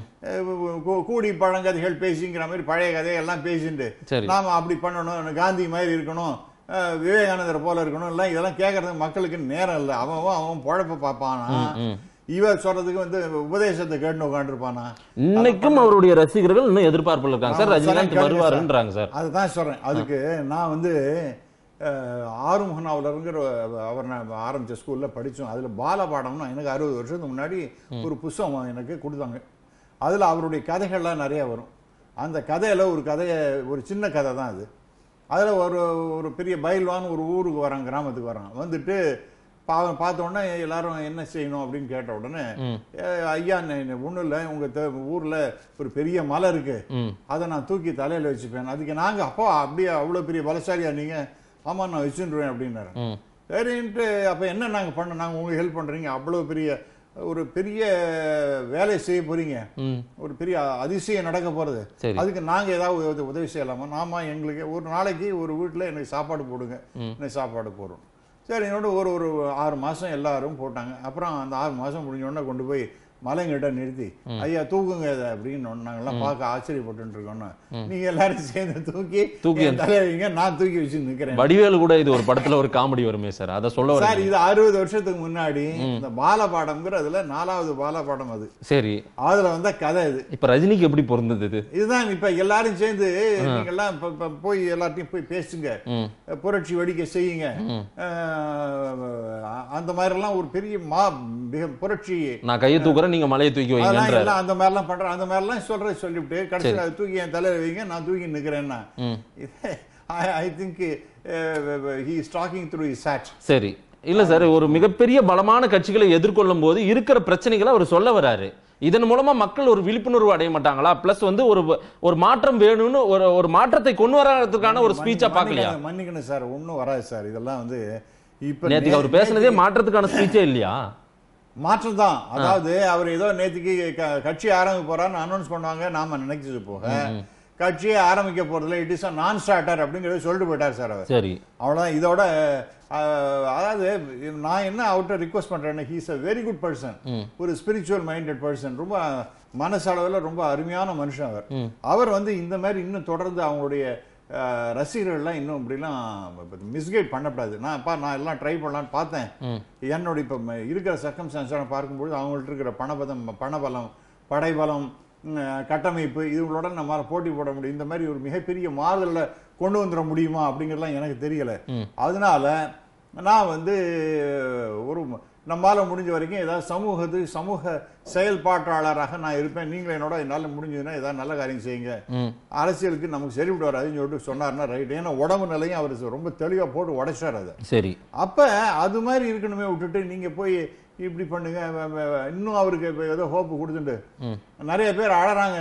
Speaker 1: கூடி பழங்கதைகள் பேசிங்கிற மாதிரி பழைய கதையெல்லாம் பேசிட்டு நாம அப்படி பண்ணணும், காந்தி மாதிரி இருக்கணும், விவேகானந்தர் போல இருக்கணும், எல்லாம் இதெல்லாம் கேட்கறதுக்கு மக்களுக்கு நேரம் இல்லை. அவன் அவன் பொழப்ப பார்ப்பானா, இவர் சொல்றதுக்கு வந்து உபதேசத்தை கேட்டு உட்காந்துருப்பானா?
Speaker 2: இன்னைக்கும் அவருடைய ரசிகர்கள் இன்னும் எதிர்பார்ப்பு இருக்காங்க சார், ரஜினிகாந்த் வருவாருன்றாங்க சார்.
Speaker 1: அதுதான் சொல்றேன். அதுக்கு நான் வந்து ஆறுமுகனாவலருங்கிற அவர் ஆரம்பிச்ச ஸ்கூல்ல படித்தோம். அதுல பாலபாடம்னு எனக்கு அறுபது வருஷத்துக்கு முன்னாடி ஒரு புஸ்தகம் எனக்கு கொடுத்தாங்க. அதுல அவருடைய கதைகள்லாம் நிறைய வரும். அந்த கதையில ஒரு கதையை, ஒரு சின்ன கதை தான் அது. அதுல ஒரு ஒரு பெரிய பயில்வான் ஒரு ஊருக்கு வரான், கிராமத்துக்கு வரான். வந்துட்டு அவன் பார்த்த உடனே எல்லாரும் என்ன செய்யணும் அப்படின்னு கேட்ட உடனே, ஐயா ஒண்ணும் இல்லை, உங்க ஊர்ல ஒரு பெரிய மலை இருக்கு, அதை நான் தூக்கி தலையில வச்சுப்பேன். அதுக்கு நாங்க அப்போ அப்படியே அவ்வளவு பெரிய பலசாலியா நீங்க? ஆமா நான் வச்சுருவேன் அப்படின்னாரு. சரின்ட்டு அப்ப என்ன நாங்க பண்ண, நாங்க உங்களுக்கு ஹெல்ப் பண்றீங்க, அவ்வளவு பெரிய ஒரு பெரிய வேலை செய்ய போறீங்க, ஒரு பெரிய அதிசயம் நடக்க போறது, அதுக்கு நாங்க ஏதாவது உதவி செய்யலாமா? நாம எங்களுக்கு ஒரு நாளைக்கு ஒரு வீட்டுல எனக்கு சாப்பாடு போடுங்க, எனக்கு சாப்பாடு போடுறோம். சரி, என்னோட ஒரு ஒரு ஆறு மாசம் எல்லாரும் போட்டாங்க. அப்புறம் அந்த ஆறு மாசம் முடிஞ்ச உடனே கொண்டு போய் மலைங்கிட்ட நிறுத்தி, ஐயா தூக்குங்க இதை அப்படின்னு நாங்கெல்லாம் பார்க்க ஆச்சரியப்பட்டு இருக்கோம்னா, நீங்க எல்லாரும் சேர்ந்து தூக்கி தூக்கி தலைவீங்க, நான் தூக்கி வச்சு நிக்கிறேன்.
Speaker 2: வடிவேலு கூட இது ஒரு படத்துல ஒரு காமெடி வருமே சார், அதை சொல்ல
Speaker 1: சார். இது அறுபது வருஷத்துக்கு முன்னாடி இந்த பாலபாடம்ங்கிறதுல நாலாவது பாலபாடம் அது.
Speaker 2: சரி, அதுல
Speaker 1: வந்த கதை இது.
Speaker 2: இப்ப ரஜினிக்கு எப்படி பொருந்தது இது?
Speaker 1: இதுதான் இப்ப எல்லாரும் சேர்ந்து நீங்க எல்லாம் போய் எல்லாத்தையும் போய் பேசுங்க, புரட்சி வெடிக்க செய்யுங்க, அந்த மாதிரி எல்லாம் ஒரு பெரிய மா புரட்சி,
Speaker 2: நான் கையை தூக்குறேன் நீங்க மலையை தூக்கி வைங்க,
Speaker 1: அந்த மாதிரி எல்லாம் பண்றேன், அந்த மாதிரி எல்லாம் சொல்ற சொல்லிவிட்டு கடைசியில் அதை தூக்கி என் தலையில வைங்க, நான் தூக்கி நிக்கிறேன்னா, I think he is talking through his heart.
Speaker 2: சரி, இல்ல சார், ஒரு மிகப்பெரிய பலமான கட்சிகளை எதிர்கொள்ளும் போது இருக்கிற பிரச்சனைகளை அவர் சொல்ல வராரு. இதன் மூலமா மக்கள் ஒரு விழிப்புணர்வு அடைய மாட்டாங்களா? பிளஸ் வந்து ஒரு ஒரு மாற்றம் வேணும்னு ஒரு ஒரு மாற்றத்தை கொண்டு வரதுக்கான ஒரு ஸ்பீச்சா பாக்கலையா?
Speaker 1: மன்னிக்கணும் சார், ஒன்னும் வராது சார். இதெல்லாம் வந்து இப்ப
Speaker 2: நேத்துக்கு அவர் பேசுனதே மாற்றத்துக்கான ஸ்பீச்சே இல்லையா?
Speaker 1: மாற்றம் தான். அதாவது அவர் ஏதோ நேற்றுக்கு கட்சி ஆரம்பிக்க போறான்னு அனௌன்ஸ் பண்ணுவாங்க, நாம நினைச்சது போக கட்சியை ஆரம்பிக்க போறதுல இட் இஸ் நான் ஸ்டார்டர் அப்படிங்கறத சொல்லிட்டு போயிட்டார் சார் அவர்.
Speaker 2: சரி,
Speaker 1: அவ்வளவுதான். இதோட அதாவது நான் என்ன அவர்கிட்ட ரிக்வெஸ்ட் பண்றேன், he is a very good person, ஒரு ஸ்பிரிச்சுவல் மைண்டட் பர்சன், ரொம்ப மனசளவுல ரொம்ப அருமையான மனுஷன் அவர். அவர் வந்து இந்த மாதிரி இன்னும் தொடர்ந்து அவங்களுடைய ரசிகர்கள்லாம் இன்னும் இப்படிலாம் மிஸ்கைட் பண்ணக்கூடாது. நான் அப்பா நான் எல்லாம் ட்ரை பண்ணலான்னு பார்த்தேன். என்னோட இப்போ இருக்கிற சர்க்கம்ஸ்டான்ஸை பார்க்கும்போது அவங்கள்ட்ட இருக்கிற பணபதம் பணபலம் படைபலம் கட்டமைப்பு இதுங்களோட நம்மளால போட்டி போட முடியும். இந்த மாதிரி ஒரு மிகப்பெரிய மாறுதலை கொண்டு வந்துட முடியுமா அப்படிங்கிறதுலாம் எனக்கு தெரியல. அதனால நான் வந்து ஒரு நம்மளால முடிஞ்ச வரைக்கும் ஏதாவது சமூகத்து சமூக செயல்பாட்டாளராக நான் இருப்பேன். நீங்களும் என்னோட என்னால் முடிஞ்சதுன்னா ஏதாவது நல்ல காரியம் செய்யுங்க, அரசியலுக்கு நமக்கு சரிவிட்டு வராதுன்னு சொல்லிட்டு சொன்னார்னா ரைட். ஏன்னா உடம்பு நிலையும் அவர் ரொம்ப தெளிவாக போட்டு உடைச்சார் அதை. சரி, அப்போ அது மாதிரி இருக்கணுமே விட்டுட்டு நீங்கள் போய் இப்படி பண்ணுங்க. இன்னும் அவருக்கு ஏதோ ஹோப்பு கொடுத்துட்டு நிறைய பேர் அழறாங்க.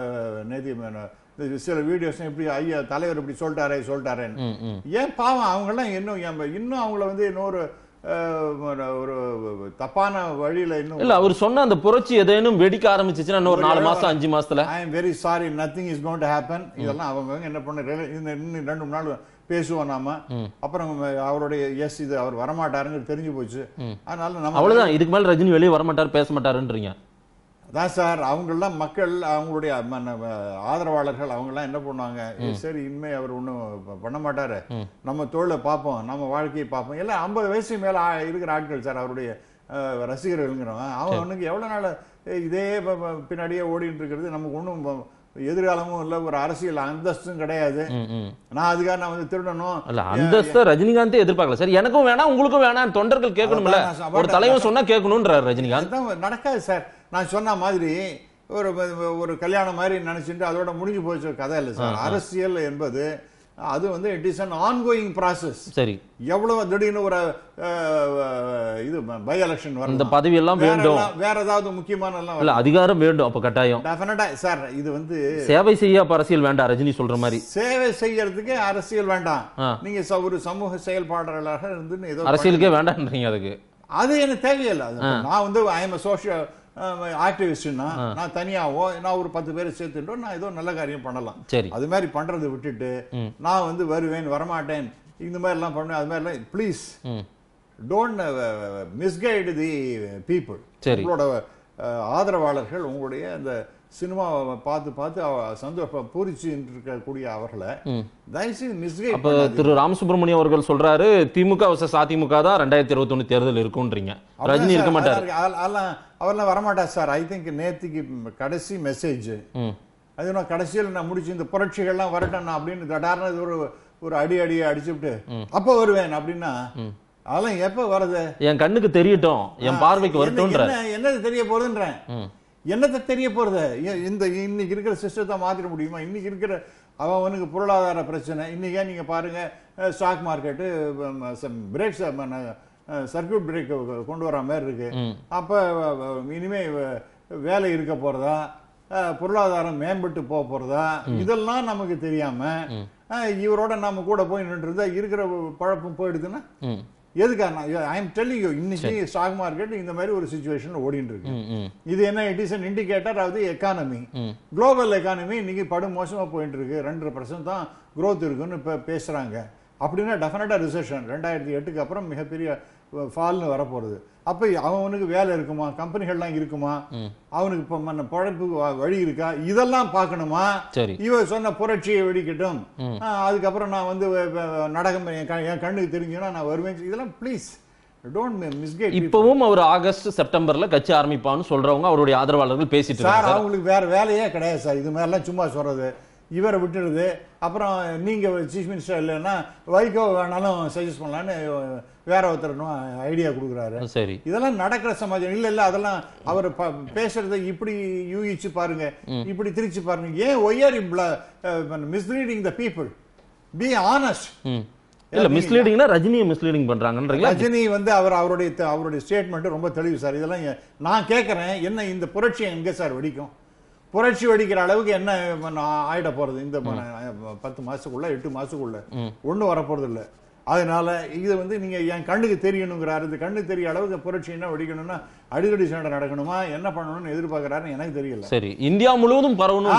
Speaker 1: நேற்று சில வீடியோஸ் இப்படி ஐயா தலைவர் இப்படி சொல்லிட்டாரே சொல்லிட்டாரேன்னு. ஏன் பாவம் அவங்கெல்லாம் இன்னும் இன்னும் அவங்கள வந்து இன்னொரு ஒரு தப்பான வழியில இன்னும்
Speaker 2: இல்ல அவர் சொன்ன அந்த புரட்சி ஏதேனும் வெடிக்க ஆரம்பிச்சுச்சுன்னா ஒரு நாலு மாசம் அஞ்சு மாசத்துல
Speaker 1: I am very sorry nothing is going to happen. இதெல்லாம் அவங்க என்ன பண்ண இன்னும் ரெண்டு மூணு நாள் பேசுவோம் நாம. அப்புறம் அவருடைய எஸ் இது அவர் வரமாட்டாருன்னு தெரிஞ்சு போச்சு. அதனால நம்ம
Speaker 2: அவ்வளவுதான். இதுக்கு மேல ரஜினி வெளியே வரமாட்டாரு பேச மாட்டாருன்றீங்க.
Speaker 1: அதான் சார் அவங்கெல்லாம் மக்கள் அவங்களுடைய ஆதரவாளர்கள் அவங்கெல்லாம் என்ன பண்ணுவாங்க, சரி இனிமே அவர் ஒன்றும் பண்ண மாட்டாரு, நம்ம தோளை பார்ப்போம், நம்ம வாழ்க்கையை பார்ப்போம். எல்லாம் ஐம்பது வயசு மேல இருக்கிற ஆட்கள் சார் அவருடைய ரசிகர்கள்ங்கிறவன். அவனுக்கு எவ்வளவு நாள் இதே பின்னாடியே ஓடிட்டு இருக்கிறது. நமக்கு ஒன்றும் எதிர்காலமும் இல்ல, ஒரு அரசியல் அந்தஸ்தும் கிடையாது. நான் அதுக்காக நான் வந்து திருடணும்
Speaker 2: இல்ல அந்தஸ்து ரஜினிகாந்தே எதிர்பார்க்கல சார். எனக்கும் வேணாம் உங்களுக்கும் வேணாம், தொண்டர்கள் கேட்கணும்ல, ஒரு தலைவன் சொன்னா கேட்கணும்ன்றார் ரஜினிகாந்த்.
Speaker 1: நடக்காது சார். நான் சொன்ன மாதிரி ஒரு ஒரு கல்யாணம் மாதிரி நினைச்சிட்டு அதோட முடிஞ்சு போச்சு கதை இல்லை சார். அரசியல் என்பது அது வந்து it is an ongoing process. சரி, எவ்வளவு திடீர்னு ஒரு இது பை எலெக்ஷன் வரும், இந்த பதவி எல்லாம் வேண்டும், வேற ஏதாவது முக்கியமான எல்லாம்
Speaker 2: இல்ல அதிகாரம் வேண்டும், அப்ப கட்டாயம்
Speaker 1: டெஃபினட்டா சார். இது வந்து
Speaker 2: சேவை செய்ய அரசியல் வேண்டாம். ரஜினி சொல்ற மாதிரி
Speaker 1: சேவை செய்யறதுக்கு அரசியல் வேண்டாம். நீங்க ஒரு சமூக செயல்பாட்டாளராக இருந்து ஏதோ
Speaker 2: அரசியலுக்கே வேண்டாம்ன்றீங்க. அதுக்கு
Speaker 1: அது எனக்கு தேவையில்லை. நான் வந்து ஐ எம் சோஷியல் ஆக்டிவிஸ்ட்னா நான் தனியாவோ நான் ஒரு பத்து பேரை சேர்த்துட்டோ நான் ஏதோ நல்ல காரியம் பண்ணலாம். சரி, அது மாதிரி பண்றதை விட்டுட்டு நான் வந்து வருவேன் வரமாட்டேன் இந்த மாதிரி எல்லாம் பண்ணுவேன். அது மாதிரி எல்லாம் please don't misguide the people. உங்களோட ஆதரவாளர்கள் உங்களுடைய அந்த சினிமாவை பார்த்து பார்த்து சந்தோஷம் பூரிச்சு இருக்கக்கூடிய அவர்களை தயவுசெய்து மிஸ்கைட்.
Speaker 2: அப்ப திரு ராமசுப்ரமணியம் அவர்கள் சொல்றாரு திமுக வர்சஸ் அதிமுக தான் ரெண்டாயிரத்தி இருபத்தி ஒண்ணு தேர்தல் இருக்கும்ன்றீங்க. ரஜினி இருக்க மாட்டாரு,
Speaker 1: அவர்லாம் வரமாட்டார் சார். ஐ திங்க் நேத்திக்கு கடைசி மெசேஜ் அது நான் கடைசியில் நான் முடிச்சு இந்த புரட்சிகள்லாம் வரட்டும் அப்படின்னு கடார்னு ஒரு ஒரு அடி அடியை அடிச்சுட்டு அப்ப வருவேன் அப்படின்னா அதெல்லாம் எப்ப வருது?
Speaker 2: என் கண்ணுக்கு தெரியட்டும், என் பார்வைக்கு வரட்டும்.
Speaker 1: என்னது தெரிய போறதுன்றேன். என்னத்தை தெரிய போறது? இந்த இன்னைக்கு இருக்கிற சிஸ்டத்தை மாத்திர முடியுமா? இன்னைக்கு இருக்கிற அவனுக்கு பொருளாதார பிரச்சனை. இன்னைக்கே நீங்க பாருங்க stock market breaks circuit break கொண்டு வர மாதிரி இருக்கு. அப்ப இனிமே வேலை இருக்க போறதா, பொருளாதாரம் மேம்பட்டு போக போறதா, இதெல்லாம் நமக்கு தெரியாம இவரோட நாம கூட போய் நின்றுதா இருக்கிற பழப்பம் போயிடுதுன்னா எதுக்காக? ஐ எம் டெல்லிங் யூ இன்னைக்கு ஸ்டாக் மார்க்கெட் இந்த மாதிரி ஒரு சிச்சுவேஷன் ஓடிட்டு இருக்கு. இது என்ன? It is an indicator of the economy. Global economy இன்னைக்கு படு மோசமா போயிட்டு இருக்கு. ரெண்டரை பர்சன்ட் தான் குரோத் இருக்குன்னு இப்ப பேசுறாங்க. அப்படின்னா டெஃபினட்டா ரிசெஷன் ரெண்டாயிரத்தி எட்டுக்கு அப்புறம் மிகப்பெரிய ஃபால்னு வரப்போறது. அப்ப அவனுக்கு வேலை இருக்குமா? கம்பெனிகள்லாம் இருக்குமா? அவனுக்கு இப்ப பழப்புக்கு வழி இருக்கா? இதெல்லாம் பார்க்கணுமா? இவ சொன்ன புரட்சியை வெடிக்கட்டும், அதுக்கப்புறம் நான் வந்து நடகம் என் கண்ணுக்கு தெரிஞ்சுன்னா நான் வருவேன். இதெல்லாம் ப்ளீஸ் டோன்ட் மிஸ்கைட்.
Speaker 2: இப்பவும் அவர் ஆகஸ்ட் செப்டம்பர்ல கட்சி ஆரம்பிப்பான்னு சொல்றவங்க அவருடைய ஆதரவாளர்கள் பேசிட்டு
Speaker 1: சார். அவங்களுக்கு வேற வேலையே கிடையாது சார். இது மாதிரிலாம் சும்மா சொல்றது, இவரை விட்டுருது. அப்புறம் நீங்க சீஃப் மினிஸ்டர் இல்லைன்னா வைகோ வேணாலும் சஜஸ்ட் பண்ணலான்னு வேற ஒருத்தர் ஐடியா கொடுக்குறாரு. சரி, இதெல்லாம் நடக்கிற சமாஜம் இல்ல. இல்ல அதெல்லாம் அவர் பேசுறதை இப்படி யூகிச்சு பாருங்க, இப்படி திருச்சி பாருங்க. ஏன் why are you misleading the people? Be honest.
Speaker 2: இல்ல மிஸ்லீடிங்னா ரஜினியை மிஸ்லீடிங் பண்றாங்கன்றீங்களா?
Speaker 1: ரஜினி வந்து அவர் அவருடைய அவருடைய ஸ்டேட்மெண்ட் ரொம்ப தெளிவு சார். இதெல்லாம் நான் கேட்கறேன், என்ன இந்த புரட்சி எங்க சார் வெடிக்கும்? புரட்சி வெடிக்கிற அளவுக்கு என்ன ஆயிட போறது? இந்த பத்து மாசத்துக்குள்ள எட்டு மாசத்துக்குள்ள ஒண்ணு வரப்போறது இல்லை. அதனால இது வந்து நீங்க என் கண்ணுக்கு தெரியணுங்கிறாரு. இந்த கண்ணுக்கு தெரிய அளவுக்கு புரட்சி என்ன வெடிக்கணும்னா அடிக்கடி சண்டை நடக்கணுமா, என்ன பண்ணணும்னு எதிர்பார்க்கிறாருன்னு எனக்கு தெரியல.
Speaker 2: சரி, இந்தியா முழுவதும் பரவணும்.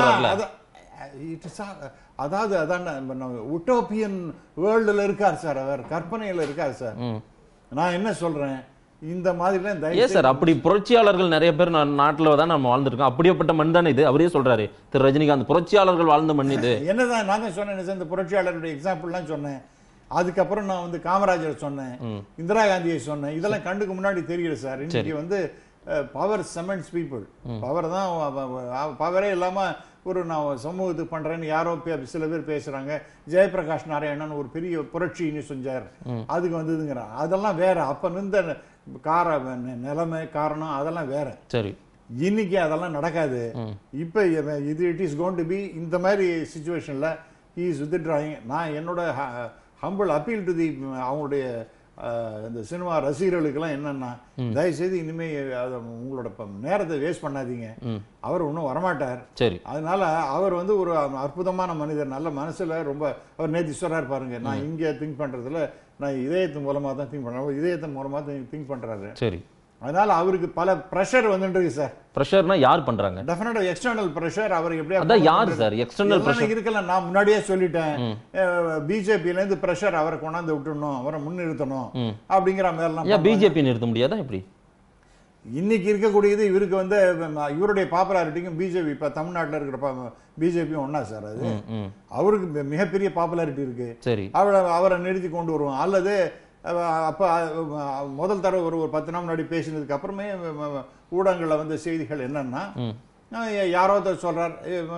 Speaker 1: அதாவது அதான் உட்டோப்பியன் வேர்ல்டுல இருக்கார் சார். அவர் கற்பனையில இருக்கார் சார். நான் என்ன சொல்றேன், இந்த மாதிரி
Speaker 2: ஏன் சார் அப்படி புரட்சியாளர்கள் நிறைய பேர் நாட்டில் தான் நம்ம வாழ்ந்துருக்கோம். அப்படியேப்பட்ட மண் தானே இது. அவரே சொல்றாரு திரு ரஜினிகாந்த், புரட்சியாளர்கள் வாழ்ந்த மண் இது.
Speaker 1: என்னதான் நான் தான் சொன்னேன், இந்த புரட்சியாளருடைய எக்ஸாம்பிள்லாம் சொன்னேன். அதுக்கப்புறம் நான் வந்து காமராஜர் சொன்னேன், இந்திரா காந்தியை சொன்னேன். இதெல்லாம் கண்டுக்கு முன்னாடி தெரியல சார். இன்னைக்கு வந்து பவர் செமெண்ட்ஸ் பீப்புள். பவர் தான் பவரே இல்லாம ஒரு நான் சமூகத்துக்கு பண்றேன்னு யாரோ சில பேர் பேசுறாங்க. ஜெயபிரகாஷ் நாராயணன் ஒரு பெரிய புரட்சின்னு செஞ்சார், அதுக்கு வந்ததுங்கிறான். அதெல்லாம் வேற. அப்ப நின்ற கார நிலைமை காரணம் அதெல்லாம் வேற. சரி, இன்னைக்கு அதெல்லாம் நடக்காது. இப்ப இது it is going to be இந்த மாதிரி சிச்சுவேஷன்ல ஹி இஸ் வித்ட்ராயிங். நான் என்னோட ஹம்பிள் அப்பீல் டு தி அவங்களுடைய இந்த சினிமா ரசிகர்களுக்கெல்லாம் என்னன்னா, தயவுசெய்து இனிமே உங்களோட நேரத்தை வேஸ்ட் பண்ணாதீங்க. அவர் ஒன்றும் வரமாட்டார். சரி, அதனால அவர் வந்து ஒரு அற்புதமான மனிதர், நல்ல மனசுல ரொம்ப. அவர் நேற்று சொல்றாரு பாருங்க, நான் இங்க திங்க் பண்றதுல நான் இதயத்தின் மூலமா தான் திங்க் பண்றேன், இதயத்தின் மூலமா தான் திங்க் பண்றாரு. சரி, அதனால அவருக்கு பல பிரஷர் வந்துட்டு இருக்கு சார். பிரஷர்னா யார் பண்றாங்க? டெஃபினட்டா எக்ஸ்டர்னல் பிரஷர். அவர் எப்படியா அதான் யார் சார் எக்ஸ்டர்னல் பிரஷர் இருக்கலாம். நான் முன்னாடியே சொல்லிட்டேன், பிஜேபில இருந்து பிரஷர் அவரை கொண்டாந்து விட்டுறணும், அவரை முன்னிறுத்தணும் அப்படிங்கிற மாதிரிலாம். ஏன் பிஜேபி நிறுத்த முடியாதா? எப்படி இன்னைக்கு இருக்கக்கூடியது இவருக்கு வந்து இவருடைய பாப்புலாரிட்டிக்கும் பிஜேபி இப்ப தமிழ்நாட்டில் இருக்கிற பிஜேபியும் ஒன்னா சார். அது அவருக்கு மிகப்பெரிய பாப்புலாரிட்டி இருக்கு. சரி, அவரை அவரை நிறுத்தி கொண்டு வருவோம். அல்லது அப்ப முதல் தடவை ஒரு ஒரு பத்து நாள் முன்னாடி பேசினதுக்கு அப்புறமே ஊடகங்கள்ல வந்து செய்திகள் என்னன்னா, யாரோ சொல்றார்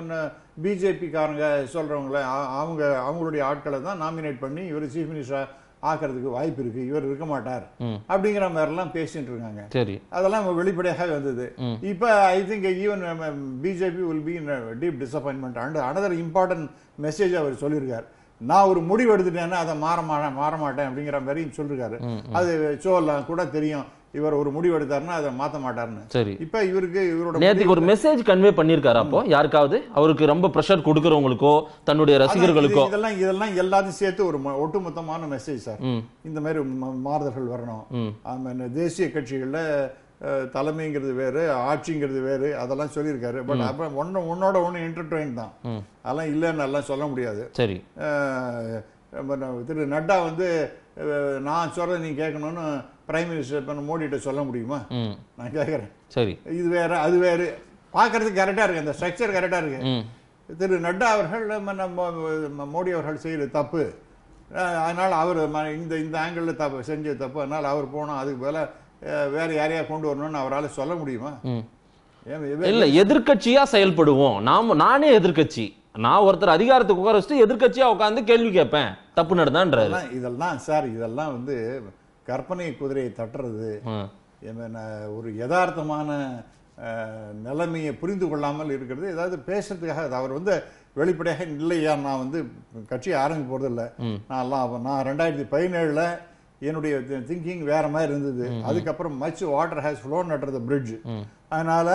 Speaker 1: பிஜேபி காரங்க சொல்றவங்கள அவங்க அவங்களுடைய ஆட்களை தான் நாமினேட் பண்ணி இவர் சீஃப் மினிஸ்டர் ஆக்கிறதுக்கு வாய்ப்பு இருக்கு, இவர் இருக்க மாட்டார் அப்படிங்கிற மாதிரி எல்லாம் பேசிட்டு இருக்காங்க. சரி, அதெல்லாம் வெளிப்படையாக வந்தது. இப்ப I think even BJP will be in deep disappointment. And another important message அவர் சொல்லியிருக்கார், நான் ஒரு முடிவு எடுத்துட்டேன்னா அதை மாற மாட்டேன் மாற மாட்டேன் அப்படிங்கிற மாதிரி சொல்லிருக்காரு. அது ஷோலாம் கூட தெரியும், இவர் ஒரு முடிவு எடுத்தாருன்னா அதை மாத்த மாட்டாருன்னு. சரி, இப்ப இவருக்கு இவரோட நேத்துக்கு ஒரு மெசேஜ் கன்வே பண்ணிருக்காரு. அப்போ யாருக்காவது அவருக்கு ரொம்ப பிரஷர் கொடுக்கறவங்களுக்கோ தன்னுடைய ரசிகர்களுக்கோ இதெல்லாம் இதெல்லாம் எல்லாத்தையும் சேர்த்து ஒரு ஒட்டுமொத்தமான மெசேஜ் சார். இந்த மாதிரி மாறுதல்கள் வரணும். தேசிய கட்சிகள்ல தலைமைங்கிறது வேறு, ஆட்சிங்கிறது வேறு, அதெல்லாம் சொல்லியிருக்காரு. பட் அப்ப ஒன்னு உன்னோட ஒன்னு என்டர்டெயின் தான், அதெல்லாம் இல்லைன்னு எல்லாம் சொல்ல முடியாது. சரி, திரு நட்டா வந்து நான் சொல்றதை நீ கேட்கணும்னு பிரைம் மினிஸ்டர் மோடிட்ட சொல்ல முடியுமா? நான் கேட்கறேன். சரி, இது வேற அது வேறு, பாக்குறதுக்கு கரெக்டா இருக்கு, அந்த ஸ்ட்ரக்சர் கரெக்டா இருக்கு. திரு நட்டா அவர்கள் மோடி அவர்கள் செய்யற தப்பு, அதனால அவர் இந்த இந்த ஆங்கிள் தப்பு செஞ்ச தப்பு, அதனால அவர் போனோம், அதுக்கு பதிலா வேற யாரையா கொண்டு வரணும்னு அவரால் சொல்ல முடியுமா? இல்ல, எதிர்கட்சியா செயல்படுவோம். நாம நானே எதிர்கட்சி, நான் ஒருத்தர் அதிகாரத்துக்கு உட்கார வச்சுட்டு எதிர்கட்சியா உட்காந்து கேள்வி கேட்பேன், தப்பு நடந்தான்றாரு. இதெல்லாம் சார் இதெல்லாம் வந்து கற்பனை குதிரையை தட்டுறது, ஒரு யதார்த்தமான நிலைமையை புரிந்து கொள்ளாமல் இருக்கிறது. ஏதாவது பேசுறதுக்காக அவர் வந்து வெளிப்படையாக இல்லையா நான் வந்து கட்சியை ஆரம்பிக்க போறது இல்லை, நான் நான் ரெண்டாயிரத்தி பதினேழுல என்னுடைய திங்கிங் வேற மாதிரி இருந்தது. அதுக்கப்புறம் much water has flown under the bridge, அதனால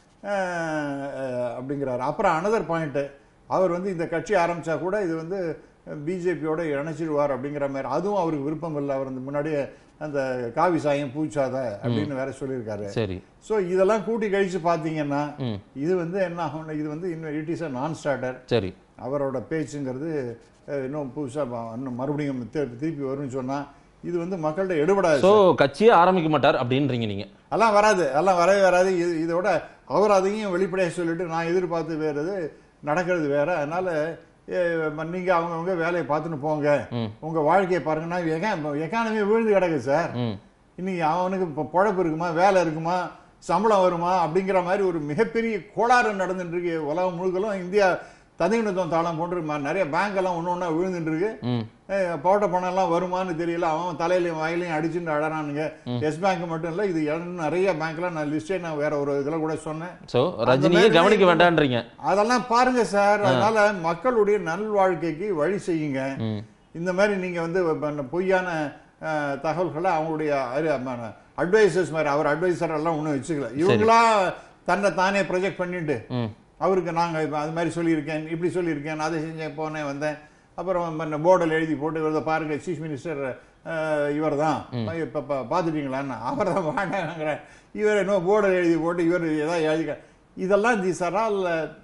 Speaker 1: அப்படிங்கிறாரு. அப்புறம் அனதர் பாயிண்ட், அவர் வந்து இந்த கட்சி ஆரம்பிச்சா கூட இது வந்து பிஜேபியோட இணைச்சிடுவார் அப்படிங்கிற மாதிரி, அதுவும் அவருக்கு விருப்பம் இல்லை. அவர் வந்து முன்னாடியே அந்த காவி சாயம் பூச்சாத அப்படின்னு வேற சொல்லியிருக்காரு. சரி, ஸோ இதெல்லாம் கூட்டி கழிச்சு பார்த்தீங்கன்னா இது வந்து என்ன ஆகும், இது வந்து இன்னும் இட் இஸ் அ நான் ஸ்டார்டர். சரி, அவரோட பேச்சுங்கிறது இன்னும் புதுசாக இன்னும் மறுபடியும் திருப்பி வரும்னு சொன்னா இது வந்து மக்கள்கிட்ட எடுபடாது. ஸோ கட்சியே ஆரம்பிக்க மாட்டார் அப்படின்றீங்க நீங்க? எல்லாம் வராது, எல்லாம் வரவே வராது. இதோட அவர் அதையும் வெளிப்படையாக சொல்லிட்டு நான் எதிர்பார்த்து வேறது நடக்கிறது வேற. அதனால நீங்க அவங்கவுங்க வேலையை பார்த்துன்னு போங்க, உங்க வாழ்க்கையை பாருங்கன்னா எக்கானமி விழுந்து கிடக்கு சார். இன்னைக்கு அவனுக்கு பொழப்பு இருக்குமா, வேலை இருக்குமா, சம்பளம் வருமா அப்படிங்கிற மாதிரி ஒரு மிகப்பெரிய கோளாறு நடந்துட்டு இருக்கு. உலகம் முழுக்கலும் இந்தியா தனிநுத்தம் தாளம் போன்று நிறைய பேங்க் எல்லாம் ஒன்னு ஒன்னா விழுந்துட்டு இருக்கு. போட்ட பணம் எல்லாம் வருமானு தெரியல, அவன் தலையிலையும் வாயிலையும் அடிச்சுட்டு அழறானுங்க. எஸ் பேங்க் மட்டும் இல்ல, இது நிறைய பேங்க்ல நான் லிஸ்டே நான் வேற ஒரு இதுல கூட சொன்னேன். ரஜினியை கவனிக்க வேண்டாம்ன்றீங்க. அதெல்லாம் பாருங்க சார். அதனால மக்களுடைய நல்வாழ்க்கைக்கு வழி செய்யுங்க. இந்த மாதிரி நீங்க வந்து பொய்யான தகவல்களை அவங்களுடைய அட்வைசர்ஸ் மாதிரி, அவர் அட்வைசர் எல்லாம் ஒன்னும் வச்சுக்கல, இவங்களா தன்னை தானே ப்ரொஜெக்ட் பண்ணிட்டு அவருக்கு நாங்க அது மாதிரி சொல்லியிருக்கேன், இப்படி சொல்லியிருக்கேன், அதை செஞ்சேன், போனேன் வந்தேன், அப்புறம் போர்டில் எழுதி போட்டு இவரத பாருங்க சீஃப் மினிஸ்டர் இவர் தான் இப்ப பாத்துட்டீங்களான்னு, அவர் தான் வேண்டாங்கிற, இவர் இன்னும் போர்டில் எழுதி போட்டு இவர் ஏதாவது எழுதிக்க, இதெல்லாம் these are all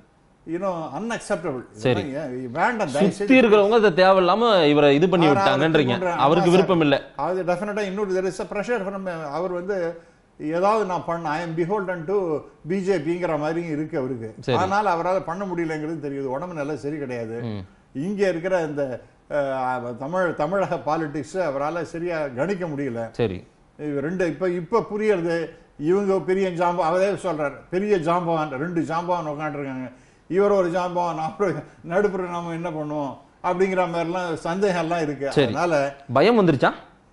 Speaker 1: you know unacceptable.
Speaker 2: சரி,
Speaker 1: வேண்டாம்.
Speaker 2: சுத்தி இருக்கிறவங்க அதை தேவையில்லாம இவரை இது பண்ணி விட்டாங்கன்றீங்க. அவருக்கு விருப்பம் இல்லை.
Speaker 1: அது டெஃபினட்டா இன்னொரு there is a pressure from அவர் வந்து ஏதாவது நான் பண்ண ஐ எம் beholden to பிஜேபிங்கிற மாதிரி இருக்கு அவருக்கு. அதனால அவரால் பண்ண முடியலங்கிறது தெரியுது. உடம்பு நல்லா சரி கிடையாது. இங்க இருக்கிற இந்த தமிழ் தமிழக பாலிடிக்ஸ் அவரால் சரியா கணிக்க முடியல.
Speaker 2: சரி,
Speaker 1: ரெண்டு இப்ப இப்ப புரியுறது. இவங்க பெரிய ஜாம்பா அவரே சொல்றாரு, பெரிய ஜாம்பவான், ரெண்டு ஜாம்பவான் உட்காந்துருக்காங்க. இவர் ஒரு ஜாம்பவான், அப்புறம் நடுப்புற நாம என்ன பண்ணுவோம் அப்படிங்கிற மாதிரிலாம் சந்தேகம் எல்லாம் இருக்கு. அதனால
Speaker 2: பயம் வந்துருச்சா?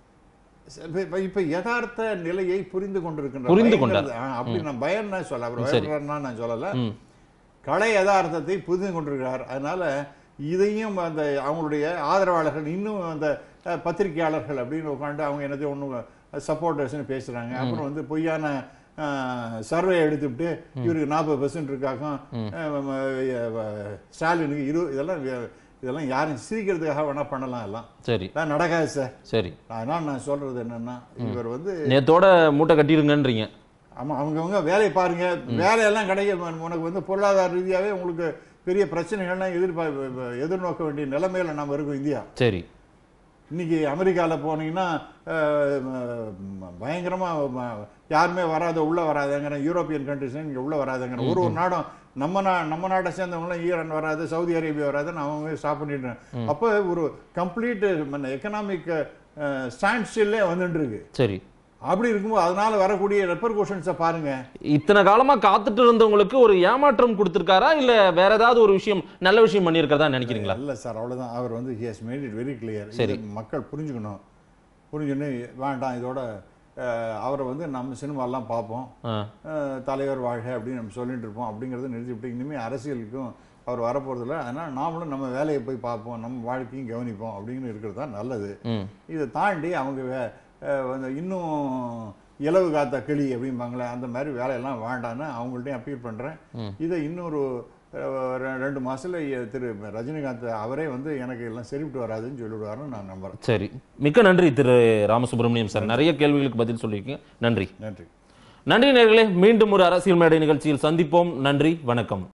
Speaker 1: இப்ப யதார்த்த நிலையை புரிந்து கொண்டிருக்கின்ற
Speaker 2: புரிந்து கொண்டார்.
Speaker 1: அப்படி நான் பயம் சொல்ல அவர் பயப்படுறாருன்னா நான் சொல்லல. கலை யதார்த்தத்தை புரிந்து கொண்டிருக்கிறார். அதனால இதையும் அந்த அவங்களுடைய ஆதரவாளர்கள் இன்னும் அந்த பத்திரிகையாளர்கள் அப்படின்னு உட்காந்து அவங்க என்னத்தையும் ஒண்ணு சப்போர்ட்டர்ஸ்னு பேசுறாங்க. அப்புறம் வந்து பொய்யான சர்வே எடுத்துட்டு இவருக்கு நாற்பது பெர்சென்ட் இருக்காக்கும், ஸ்டாலினுக்கு இரு இதெல்லாம் இதெல்லாம் யாரும் சிரிக்கிறதுக்காக வேணா பண்ணலாம். எல்லாம் சரி நடக்காது சார். சரி, அதனால நான் சொல்றது என்னன்னா இவர் வந்து
Speaker 2: நேத்தோட மூட்டை கட்டிடுங்கன்றீங்க.
Speaker 1: ஆமா, அவங்கவுங்க வேலையை பாருங்க. வேலையெல்லாம் கிடைக்கும். உனக்கு வந்து பொருளாதார ரீதியாவே உங்களுக்கு பெரிய பிரச்சனைகள்லாம் எதிர்பார்ப்பு எதிர்நோக்க வேண்டிய நிலைமையில நம்ம இருக்கோம் இந்தியா. சரி, இன்னைக்கு அமெரிக்காவில் போனீங்கன்னா பயங்கரமா யாருமே வராத உள்ள வராதுங்கிற யூரோப்பியன் கண்ட்ரிஸ் இங்கே உள்ள வராதுங்கிற ஒரு ஒரு நாடும் நம்ம நா நம்ம நாட்டை சேர்ந்தவங்களாம் ஈரான் வராது, சவுதி அரேபியா வராதுன்னு அவங்க ஸ்டாப் பண்ணிட்டு. அப்போ ஒரு கம்ப்ளீட் எக்கனாமிக் ஸ்டாண்ட் ஸ்டில்லே வந்துட்டு இருக்கு. சரி, அப்படி இருக்கும்போது அதனால வரக்கூடிய ரெப்பர்கூஷன்ஸை பாருங்க.
Speaker 2: இத்தனை காலமா காத்துட்டு இருந்தவங்களுக்கு ஒரு ஏமாற்றம் கொடுத்திருக்காரா இல்ல வேற ஏதாவது ஒரு விஷயம் நல்ல விஷயம் பண்ணியிருக்கிறதா நினைக்கிறீங்களா?
Speaker 1: இல்ல சார், அவ்வளவுதான். அவர் வந்து he has made it very clear. சரி, மக்கள் புரிஞ்சுக்கணும். புரிஞ்சுன்னு வேண்டாம் இதோட அவரை வந்து நம்ம சினிமாலாம் பார்ப்போம், தலைவர் வாழ்க அப்படின்னு நம்ம சொல்லிட்டு இருப்போம் அப்படிங்கிறத நிறுத்திவிட்டு இனிமேல் அரசியலுக்கும் அவர் வரப்போறதில்ல. அதனால நாமளும் நம்ம வேலையை போய் பார்ப்போம், நம்ம வாழ்க்கையும் கவனிப்போம் அப்படின்னு இருக்கிறது தான் நல்லது. இதை தாண்டி அவங்க இன்னும் இலவு காத்த கிளி அப்படிம்பாங்களே அந்த மாதிரி வேலையெல்லாம் வேண்டான்னு அவங்கள்ட்டையும் அப்பீல் பண்றேன். இதை இன்னொரு ரெண்டு மாசத்துல திரு ரஜினிகாந்த் அவரே வந்து எனக்கு எல்லாம் சரிவிட்டு வராதுன்னு சொல்லிவிடுவாருன்னு நான் நம்புறேன்.
Speaker 2: சரி, மிக்க நன்றி திரு ராமசுப்ரமணியம் சார். நிறைய கேள்விகளுக்கு பதில் சொல்லியிருக்கீங்க. நன்றி.
Speaker 1: நன்றி
Speaker 2: நன்றி நேயர்களே. மீண்டும் ஒரு அரசியல் மேடை நிகழ்ச்சியில் சந்திப்போம். நன்றி, வணக்கம்.